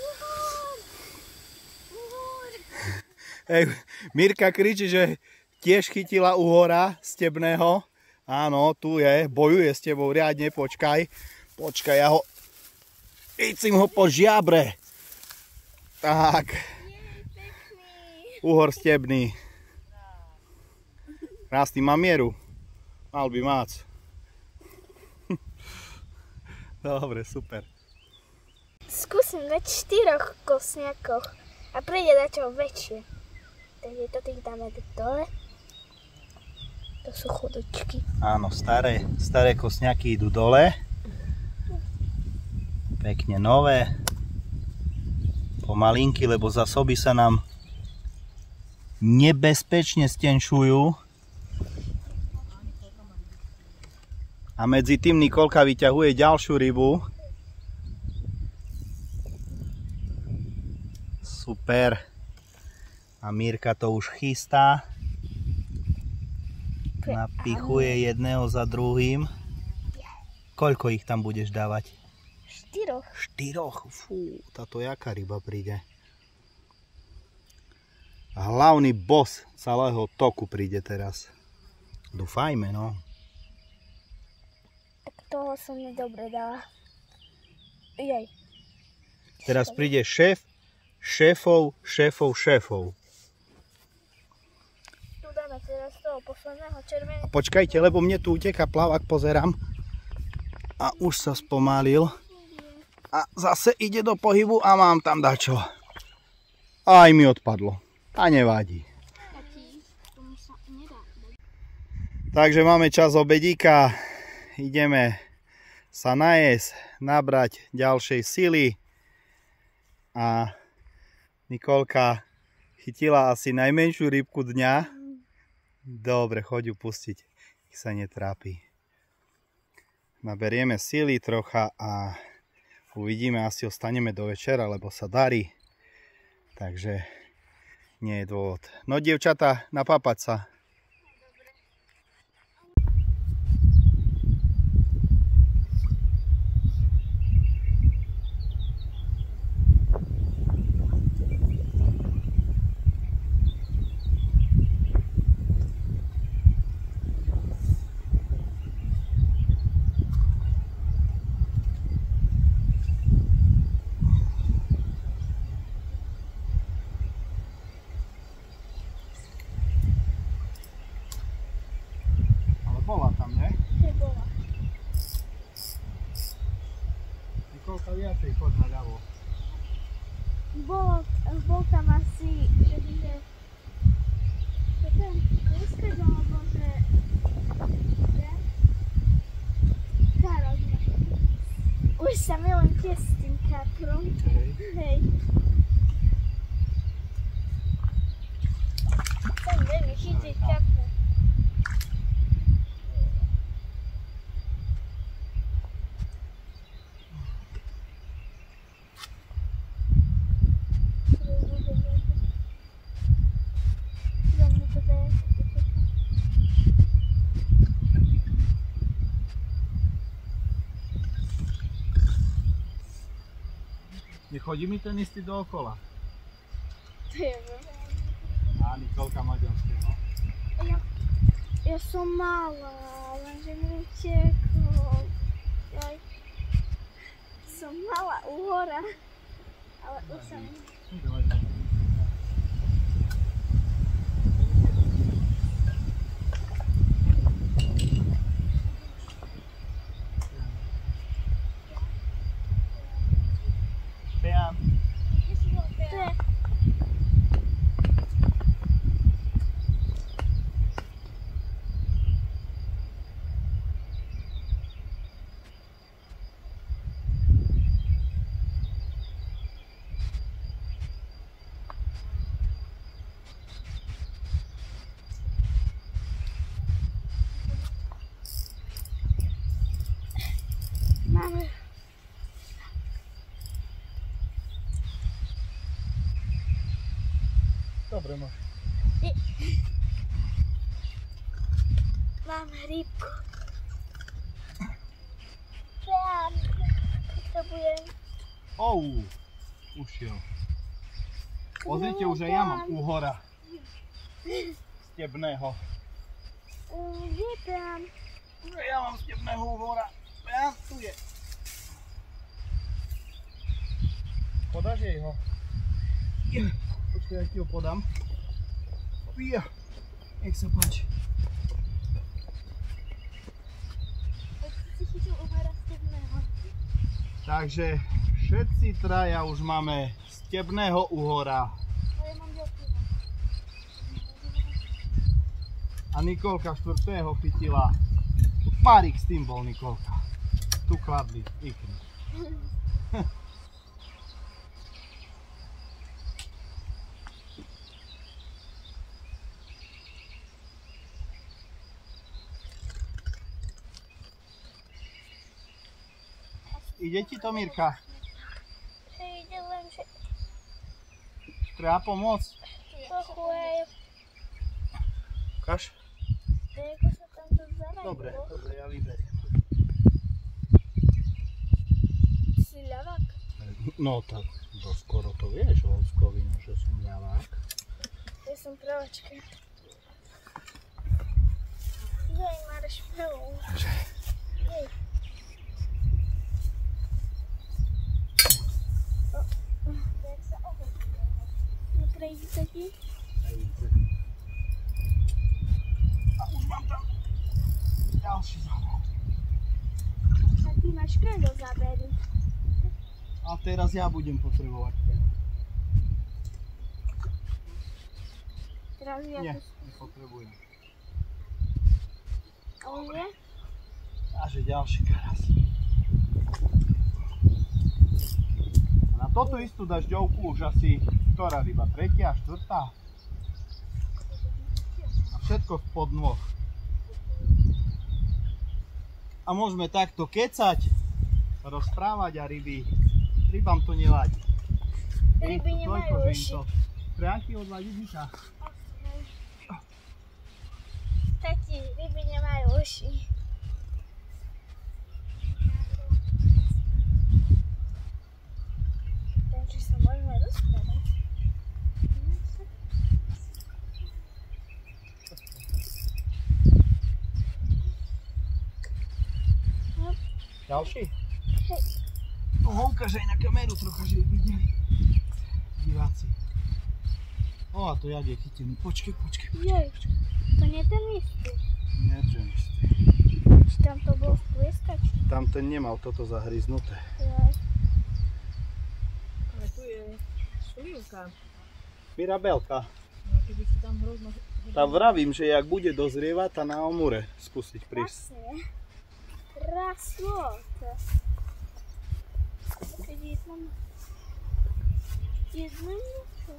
Ej, Mirka kričí, že tiež chytila uhora stebného. Áno, tu je, bojuje s tebou riadne, počkaj. Počkaj, ja ho... Icím ho po žiabre. Tak. Úhor stebný. Krásny, má mieru. Mal by mať. Dobre, super. Skúsim dať 4 kosňakoch a príde dačo väčšie. Takže to tých dáme dole. To sú chodočky. Áno, staré kosňaky idú dole. Pekne nové. Pomalinky, lebo zásoby sa nám nebezpečne stenšujú. A medzi tým Nikolka vyťahuje ďalšiu rybu. Super. A Mírka to už chystá. Napichuje jedného za druhým. Koľko ich tam budeš dávať? 4. 4? Fú, táto jaká ryba príde. Hlavný boss celého toku príde teraz. Dúfajme, no. Tak toho som nedobre dala. Jej. Teraz príde šéfov. Tu dáme teraz toho posledného červeného. Počkajte, lebo mne tu uteká plavák, pozerám. A už sa spomalil. A zase ide do pohybu a mám tam dačo. Aj mi odpadlo. A nevadí. Takže máme čas obedíka. Ideme sa najesť, nabrať ďalšej sily. A Nikolka chytila asi najmenšiu rybku dňa. Dobre, choď ju pustiť. Ich sa netrápi. Naberieme sily trocha a uvidíme, asi ostaneme do večera, lebo sa darí. Takže nie je dôvod. No dievčatá, napápať sa. Bola tam, ne? Nebola. Nikolka, viacej chod na ľavo. Bol tam asi, že ten kúskať, alebo že Karol. Už sa milujem tiež s tým kaprom. Hej. Ten veľmi chytrý kapr. Nechodí mi ten istý dookola. To je A Nikolka maďarské, no. Ja som malá, lenže mi utekol. Som malá uhora, ale už sa mi... Máme. Dobre, no. Mám rybku. Priam. Potrebujem. Ušiel. Pozrite, už aj ja mám úhora. Stebného. Kde priam? Ja mám stebného úhora. Priam, tu je. Podáš jej ho? Počkaj, ja ti ho podám. Ja, nech sa páči. Takže všetci traja už máme stebného uhora. A Nikolka 4. chytila. Tu párik s tým bol, Nikolka. Tu kladli ikry. Ide ti to, Mirka? Ide len, že Treba pomôcť? trochu aj... Ukáž? Ako sa tam to zaradilo. Dobre, ja vyberiem. Si ľavák? No tak, skoro to vieš, Ockovino, že som ľavák. Ja som pravačka. Jej, marshmallow. Jej. Jak sa ohodí. Neprejde sa ti? A už mám tam ďalší záber. A ty máš kľado zábery. A teraz ja budem potrebovať ten. Teraz ja Nie, to... nepotrebujem. A on je? A že ďalší karas. A na toto istú dažďovku už asi ktorá ryba? 3., 4.? A všetko spod nôh. A môžeme takto kecať, rozprávať a rybám to nevadí. Ryby nemajú uši. Prianky odvadiť Mika. Tati, ryby nemajú uši. Takže sa môžeme rozprávať. Ďalší? Hej. No ukáž aj na kameru trocha, že videli diváci. O, a to jak je chytený. Počkej. Jej, to nie ten istý. Nie ten istý. Či tam to bol vplieskať? Tam ten nemal toto zahryznuté. Jej. Ale tu je slivka. Mirabelka. No keby si tam hrozno... Tá vravím, že jak bude dozrievať, tá na omure skúsiť prísť. Krásne. Kráslo. Keď je tam jedno niečo.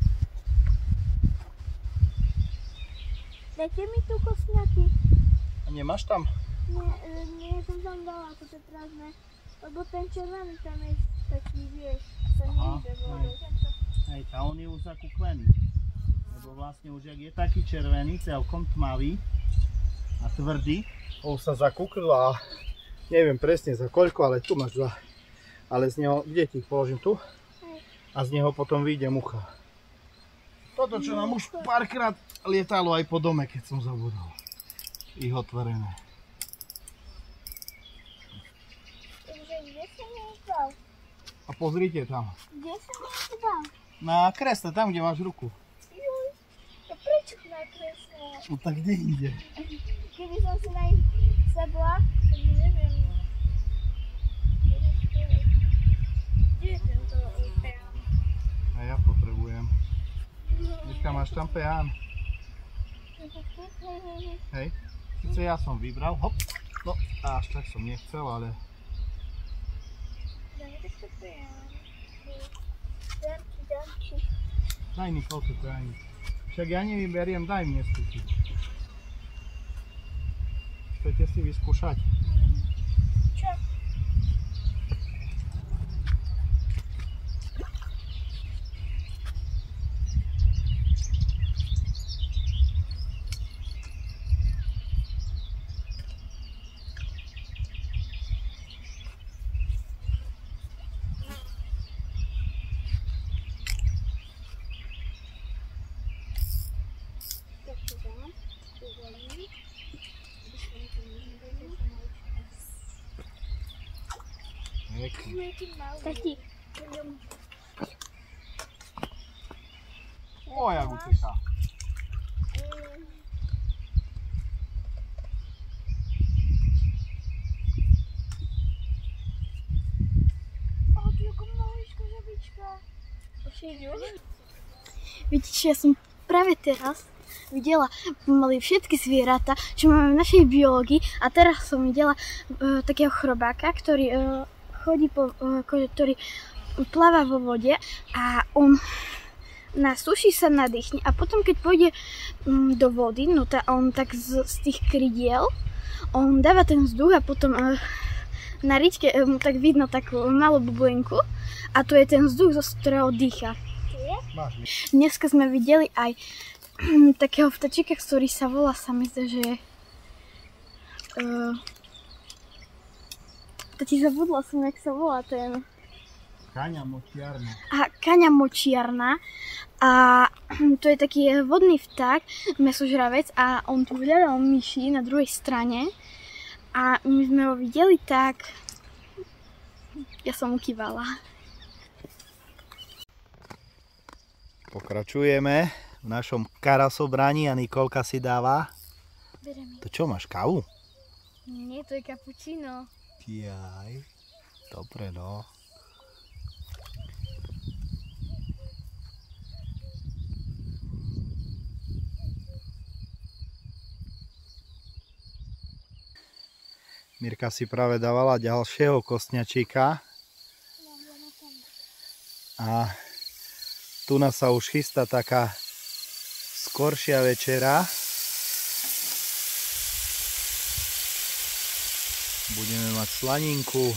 Dajte mi tu kosňaky. A nemáš tam? Nie som tam dala, to je prázdne. Lebo ten červený tam je taký, vieš, sa nejde vodou. Hej, tá on je už zakúklený. Lebo vlastne už jak je taký červený, celkom tmavý a tvrdý. Už sa zakúkl a neviem presne za koľko, ale tu máš dva. Ale z neho, kde ti ich položím tu? A z neho potom vyjde mucha. Toto, čo nám už párkrát lietalo aj po dome, keď som zabudol. Ich otvorené. Takže kde som nezdal? A pozrite tam. Kde som nezdal? Na kresle, tam, kde máš ruku. Juj, to prečo na kresle? No tak kde inde? Keby som si na nich sadla, tak neviem. Kde je tento peán? A ja potrebujem. Miška, máš tam peán? Hej. Sice ja som vybral, hop. No, až tak som nechcel, ale... Daj to peán. Danky. Daj mi koľko peáni. Však ja nevyberiem, daj mne skúsiť. Chcete si vyskúšať? Čo? Tati. O, jak uteká. Vidíte, ja som práve teraz videla pomaly všetky zvieratá, čo máme v našej biológii a teraz som videla takého chrobáka, ktorý ktorý pláva vo vode a on na suši sa nadýchne a potom keď pôjde do vody, no on tak z tých krydiel, on dáva ten vzduch a potom na ričke tak vidno takú malú bublenku a to je ten vzduch, z ktorého dýcha. Dneska sme videli aj takého vtačíka, ktorý sa volá, sa mi zdá, že tati zabudla som, jak sa volá ten. Kaňa močiarna. Kaňa močiarna. A to je taký vodný vták, mäsožravec a on tu hľadal myši na druhej strane. A my sme ho videli, tak ja som mu kývala. Pokračujeme v našom karasobraní a Nikolka si dáva. To čo, máš kávu? Nie, to je cappuccino. Jaj, dobre no. Mirka si práve dávala ďalšieho kostňačíka. A tu nás sa už chystá taká skoršia večera. Budeme mať slaninku.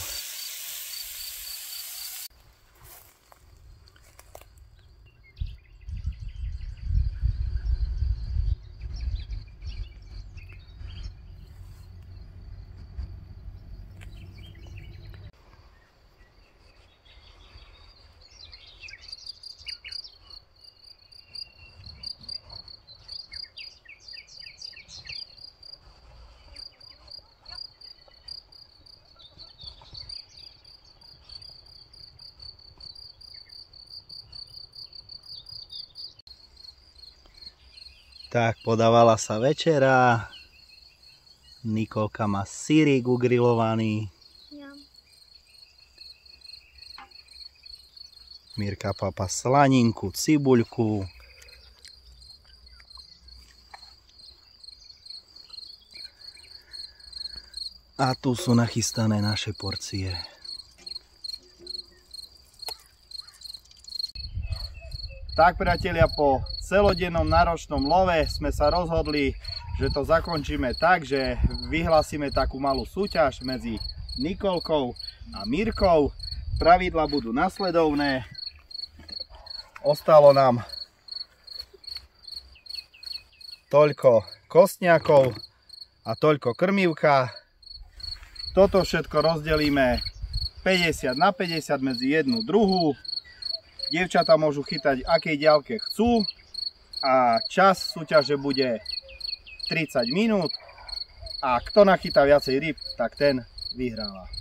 Tak, podávala sa večera. Nikolka má syrík ugrilovaný. Ja. Mirka papa slaninku, cibuľku. A tu sú nachystané naše porcie. Tak, priatelia, po celodennom náročnom love sme sa rozhodli, že to zakončíme tak, že vyhlásime takú malú súťaž medzi Nikolkou a Mirkou. Pravidlá budú nasledovné. Ostalo nám toľko kostňakov a toľko krmivka. Toto všetko rozdelíme 50 na 50 medzi jednu druhú. Dievčatá môžu chytať akej ďalke chcú a čas súťaže bude 30 minút a kto nachytá viacej ryb, tak ten vyhráva.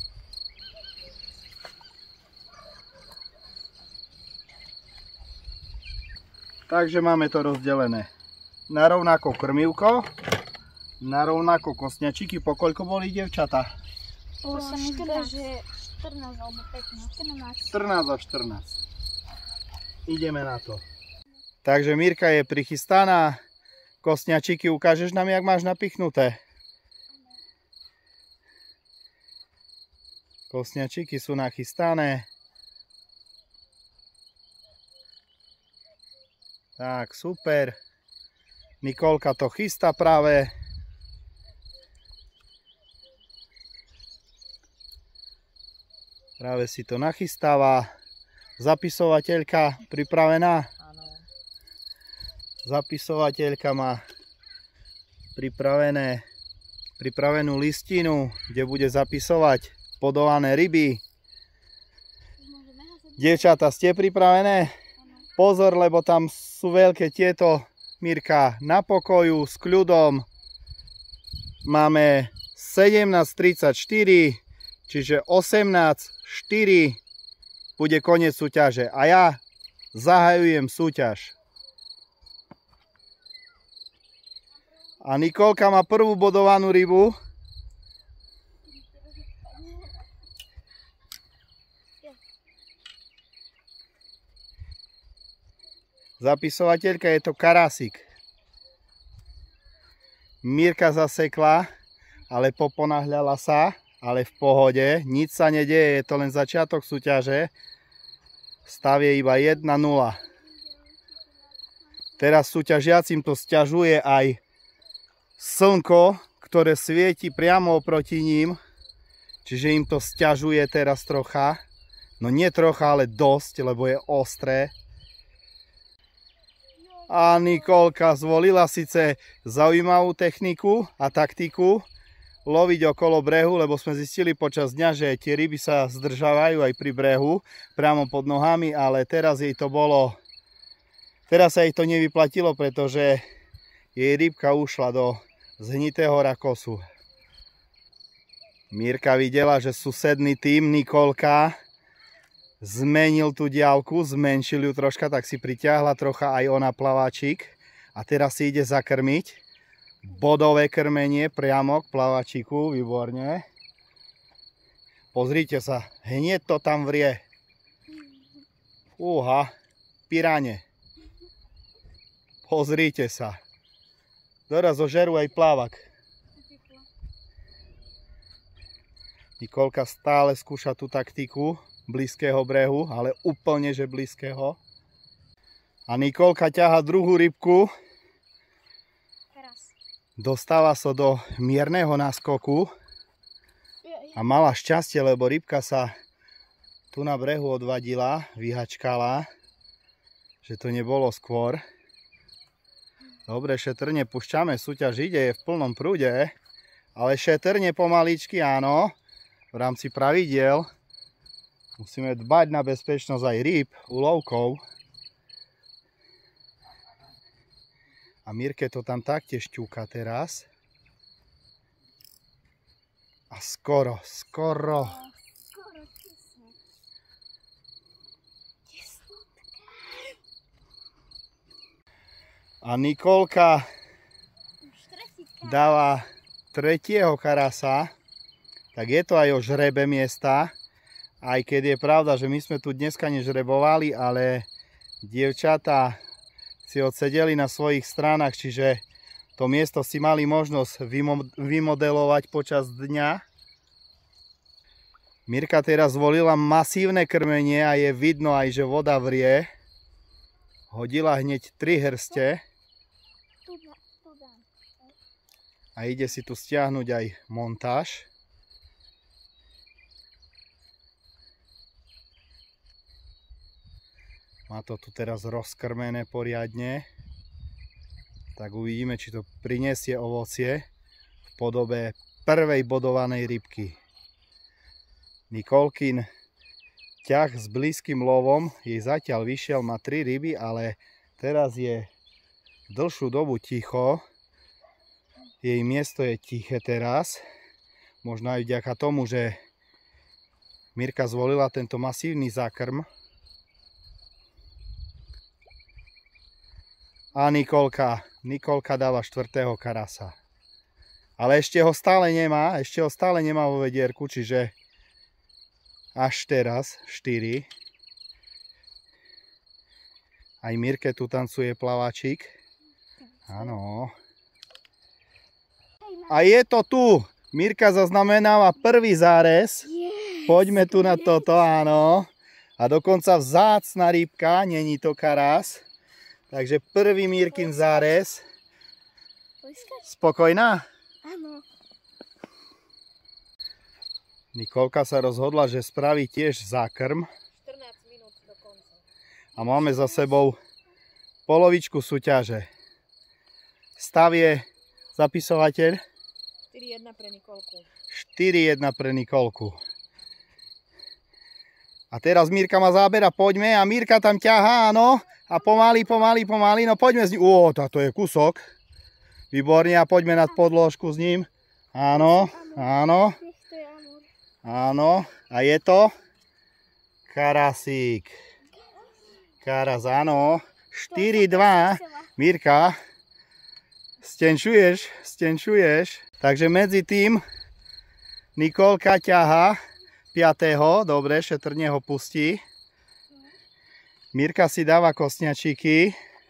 Takže máme to rozdelené na rovnako krmivko, na rovnako kostňačiky. Po koľko boli dievčatá? Bolo sa mi zdá, že 14 alebo 15, 14 a 14. Ideme na to. Takže Mirka je prichystaná. Kostňačiky, ukážeš nám, jak máš napichnuté? Kostňačiky sú nachystané. Tak, super. Nikolka to chystá práve. Práve si to nachystáva. Zapisovateľka pripravená? Áno. Zapisovateľka má pripravenú listinu, kde bude zapisovať podované ryby. Dievčatá, ste pripravené? Pozor, lebo tam sú veľké tieto. Mirka, na pokoju, s kľudom. Máme 17:34, čiže 18:04. Bude koniec súťaže a ja zahajujem súťaž. A Nikolka má prvú bodovanú rybu. Zapisovateľka, je to karásik. Mirka zasekla, ale poponáhľala sa, ale v pohode. Nič sa nedieje, je to len začiatok súťaže. Stav je iba 1-0. Teraz súťažiacim to sťažuje aj slnko, ktoré svieti priamo oproti ním. Čiže im to sťažuje teraz trocha. No nie trocha, ale dosť, lebo je ostré. A Nikolka zvolila síce zaujímavú techniku a taktiku loviť okolo brehu, lebo sme zistili počas dňa, že tie ryby sa zdržávajú aj pri brehu, priamo pod nohami, ale teraz sa jej to nevyplatilo, pretože jej rybka ušla do zhnitého rakosu. Mirka videla, že susedný tím Nikolka zmenil tú diaľku, zmenšil ju troška, tak si pritiahla trocha aj ona plaváčik a teraz si ide zakrmiť. Bodové krmenie priamo k plavačiku, výborne. Pozrite sa, hneď to tam vrie. Fúha, piráne. Pozrite sa. Doraz zožerú aj plávak. Nikolka stále skúša tú taktiku blízkeho brehu, ale úplne že blízkeho. A Nikolka ťaha druhú rybku. Dostáva sa do mierneho náskoku. A mala šťastie, lebo rybka sa tu na brehu odvadila, vyhačkala, že to nebolo skôr. Dobre, šetrne púšťame, súťaž ide, je v plnom prúde, ale šetrne pomaličky, áno, v rámci pravidiel. Musíme dbať na bezpečnosť aj rýb, úlovkov. A Mirke to tam taktiež ťúka teraz. A skoro. A Nikolka dáva tretieho karasa, tak je to aj o žrebe miesta, aj keď je pravda, že my sme tu dneska nežrebovali, ale dievčatá si odsedeli na svojich stranách, čiže to miesto si mali možnosť vymodelovať počas dňa. Mirka teraz zvolila masívne krmenie a je vidno aj, že voda vrie. Hodila hneď 3 hrste. A ide si tu stiahnuť aj montáž. Má to tu teraz rozkrmené poriadne. Tak uvidíme, či to prinesie ovocie v podobe prvej bodovanej rybky. Nikolkin ťah s blízkym lovom jej zatiaľ vyšiel, má 3 ryby, ale teraz je dlhšiu dobu ticho. Jej miesto je tiché teraz. Možno aj vďaka tomu, že Mirka zvolila tento masívny zákrm. A Nikolka dáva 4. karasa. Ale ešte ho stále nemá vo vedierku, čiže až teraz 4. Aj Mirke tu tancuje plaváčik. Áno. A je to tu. Mirka zaznamenáva prvý zárez. Poďme tu na toto, áno. A dokonca vzácna rybka, není to karás. Takže prvý Mirkin zárez. Spokojná? Áno. Nikolka sa rozhodla, že spraví tiež zákrm. 14 minút do konca. A máme za sebou polovičku súťaže. Stav je zapisovateľ. 4-1 pre Nikolku. 4-1 pre Nikolku. A teraz Mirka má záber a poďme. A Mirka tam ťahá, áno. A pomaly. No poďme s ním. Táto je kusok. Výborne. A poďme nad podložku s ním. Áno. A je to karasík. Karas, áno. 4-2. Mirka, stenčuješ. Takže medzi tým Nikolka ťaha 5. Dobre, šetrne ho pustí. Mirka si dáva kostňačíky.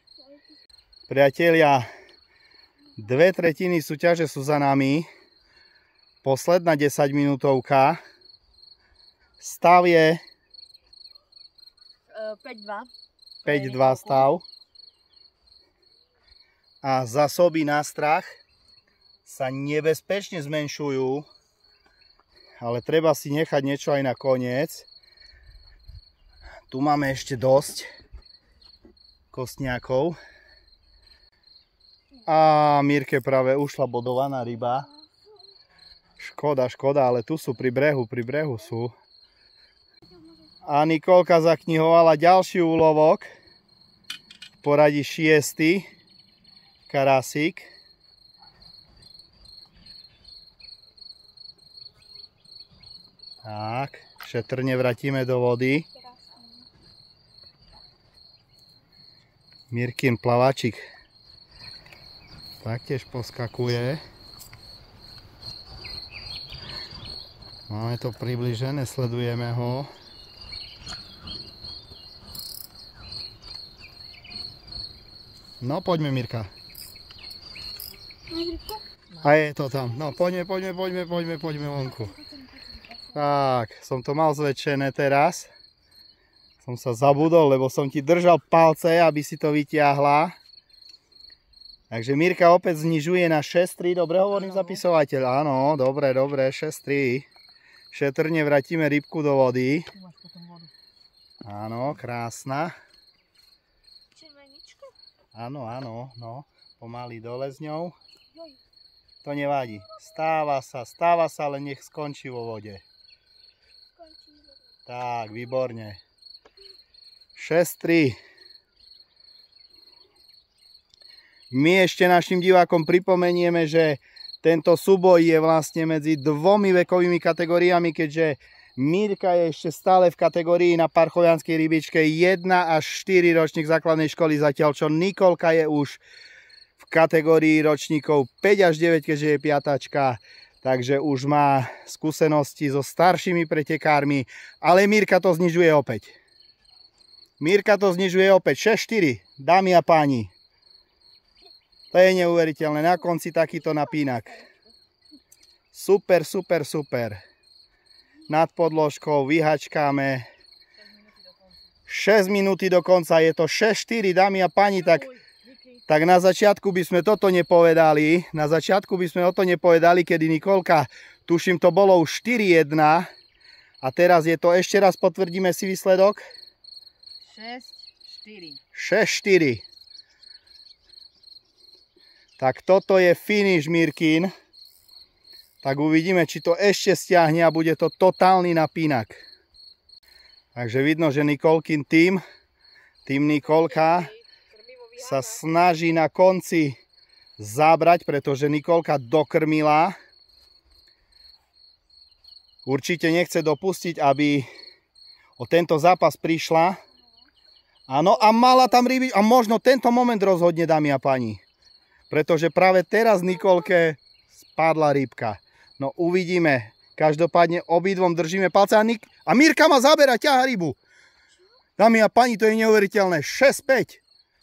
Priatelia, 2/3 súťaže sú za nami. Posledná 10 minútovka. Stav je 5-2. 5-2 stav. A zásoby na strach sa nebezpečne zmenšujú, ale treba si nechať niečo aj na koniec. Tu máme ešte dosť kostňákov. A Mirke práve ušla bodovaná ryba. Škoda, ale tu sú pri brehu sú. A Nikolka zaknihovala ďalší úlovok. V poradí 6. karásik. Tak, šetrne vrátime do vody. Mirkin plavačik taktiež poskakuje. Máme to približené, sledujeme ho. No poďme, Mirka. A je to tam. No poďme vonku. Tak, som to mal zväčšené teraz. Som sa zabudol, lebo som ti držal palce, aby si to vytiahla. Takže Mirka opäť znižuje na 6-3. Dobre hovorím, zapisovateľ? Áno, dobre, 6-3. Šetrne vrátime rybku do vody. Áno, krásna. Áno, no. Pomaly dole s ňou. To nevadí. Stáva sa, ale nech skončí vo vode. Tak, výborne. 6-3. My ešte našim divákom pripomenieme, že tento súboj je vlastne medzi dvomi vekovými kategóriami, keďže Mirka je ešte stále v kategórii na parchovianskej rybičke 1 až 4 ročník základnej školy, zatiaľ čo Nikolka je už v kategórii ročníkov 5 až 9, keďže je piatačka, takže už má skúsenosti so staršími pretekármi, ale Mirka to znižuje opäť. 6-4, dámy a páni. To je neuveriteľné, na konci takýto napínak. Super. Nad podložkou vyhačkáme. 6 minúty do konca, je to 6-4, dámy a páni, tak na začiatku by sme toto nepovedali. Kedy Nikolka, tuším, to bolo už 4-1. A teraz je to, ešte raz potvrdíme si výsledok. 6-4. Tak toto je finish, Mirkin. Tak uvidíme, či to ešte stiahne a bude to totálny napínak. Takže vidno, že Nikolkin tým Nikolka sa snaží na konci zabrať, pretože Nikolka dokrmila. Určite nechce dopustiť, aby o tento zápas prišla. Áno, a mala tam ryby a možno tento moment rozhodne, dámy a páni. Pretože práve teraz Nikolke spadla rybka. No uvidíme. Každopádne obidvom držíme palce a Mirka má zabera, ťaha rybu. Dámy a páni, to je neuveriteľné. 6-5.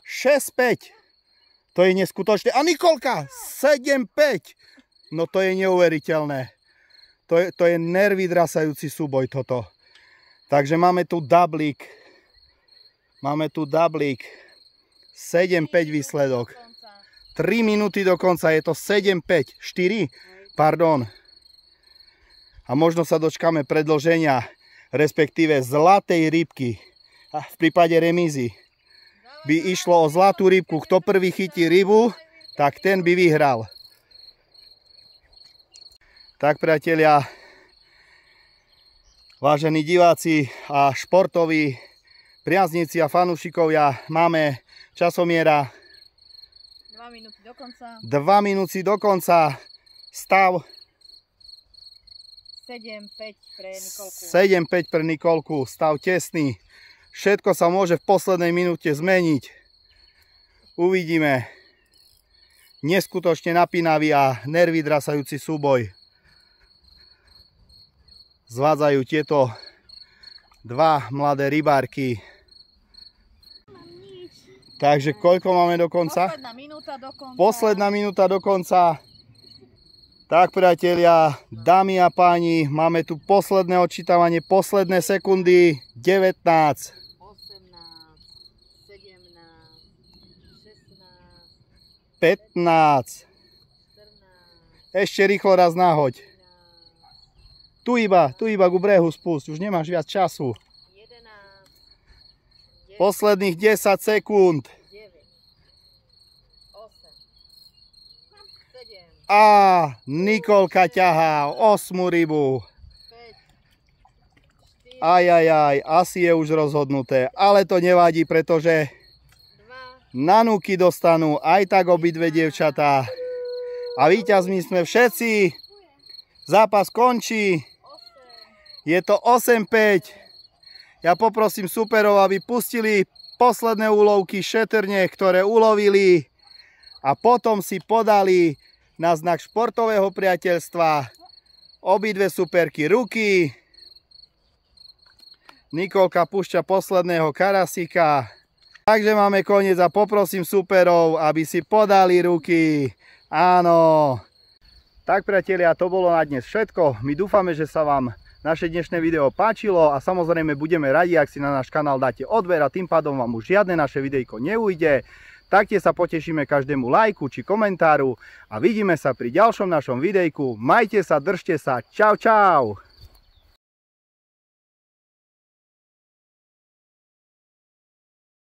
To je neskutočné. A Nikolka 7-5. No to je neuveriteľné. To je nervy drasajúci súboj toto. Takže máme tu dublík. 7-5 výsledok. 3 minúty do konca, je to 7-5. 4, pardon. A možno sa dočkáme predĺženia, respektíve zlatej rybky. A v prípade remízy by išlo o zlatú rybku. Kto prvý chytí rybu, tak ten by vyhral. Tak, priatelia, vážení diváci a športoví priazníci a fanúšikovia, máme časomiera 2 minúty do konca. Stav 7-5 pre Nikolku. Stav tesný. Všetko sa môže v poslednej minúte zmeniť. Uvidíme. Neskutočne napínavý a nervy drasajúci súboj. Zvádzajú tieto dva mladé rybárky. Takže koľko máme do konca? Posledná minúta do konca. Posledná minúta do konca. Tak, priatelia, dámy a páni, máme tu posledné odčítavanie, posledné sekundy. 19, 18, 17, 16, 15. 14, Ešte rýchlo raz nahoď. 15, Tu iba ku brehu spust, už nemáš viac času. 11, 10, Posledných 10 sekúnd. 9, 8, 7, A Nikolka ťahá 8 rybu. 5, 4, Ajajaj, asi je už rozhodnuté, ale to nevadí, pretože 2, nanúky dostanú aj tak obidve dievčatá. A víťazmi sme všetci. Zápas končí. 8, Je to 8-5. Ja poprosím superov, aby pustili posledné úlovky šetrne, ktoré ulovili. A potom si podali na znak športového priateľstva obidve superky ruky. Nikolka púšťa posledného karasika. Takže máme koniec a poprosím superov, aby si podali ruky. Áno. Tak, priatelia, to bolo na dnes všetko. My dúfame, že sa vám naše dnešné video páčilo a samozrejme budeme radi, ak si na náš kanál dáte odber a tým pádom vám už žiadne naše videjko neujde. Taktiež sa potešíme každému lajku či komentáru a vidíme sa pri ďalšom našom videjku. Majte sa, držte sa. Čau, čau.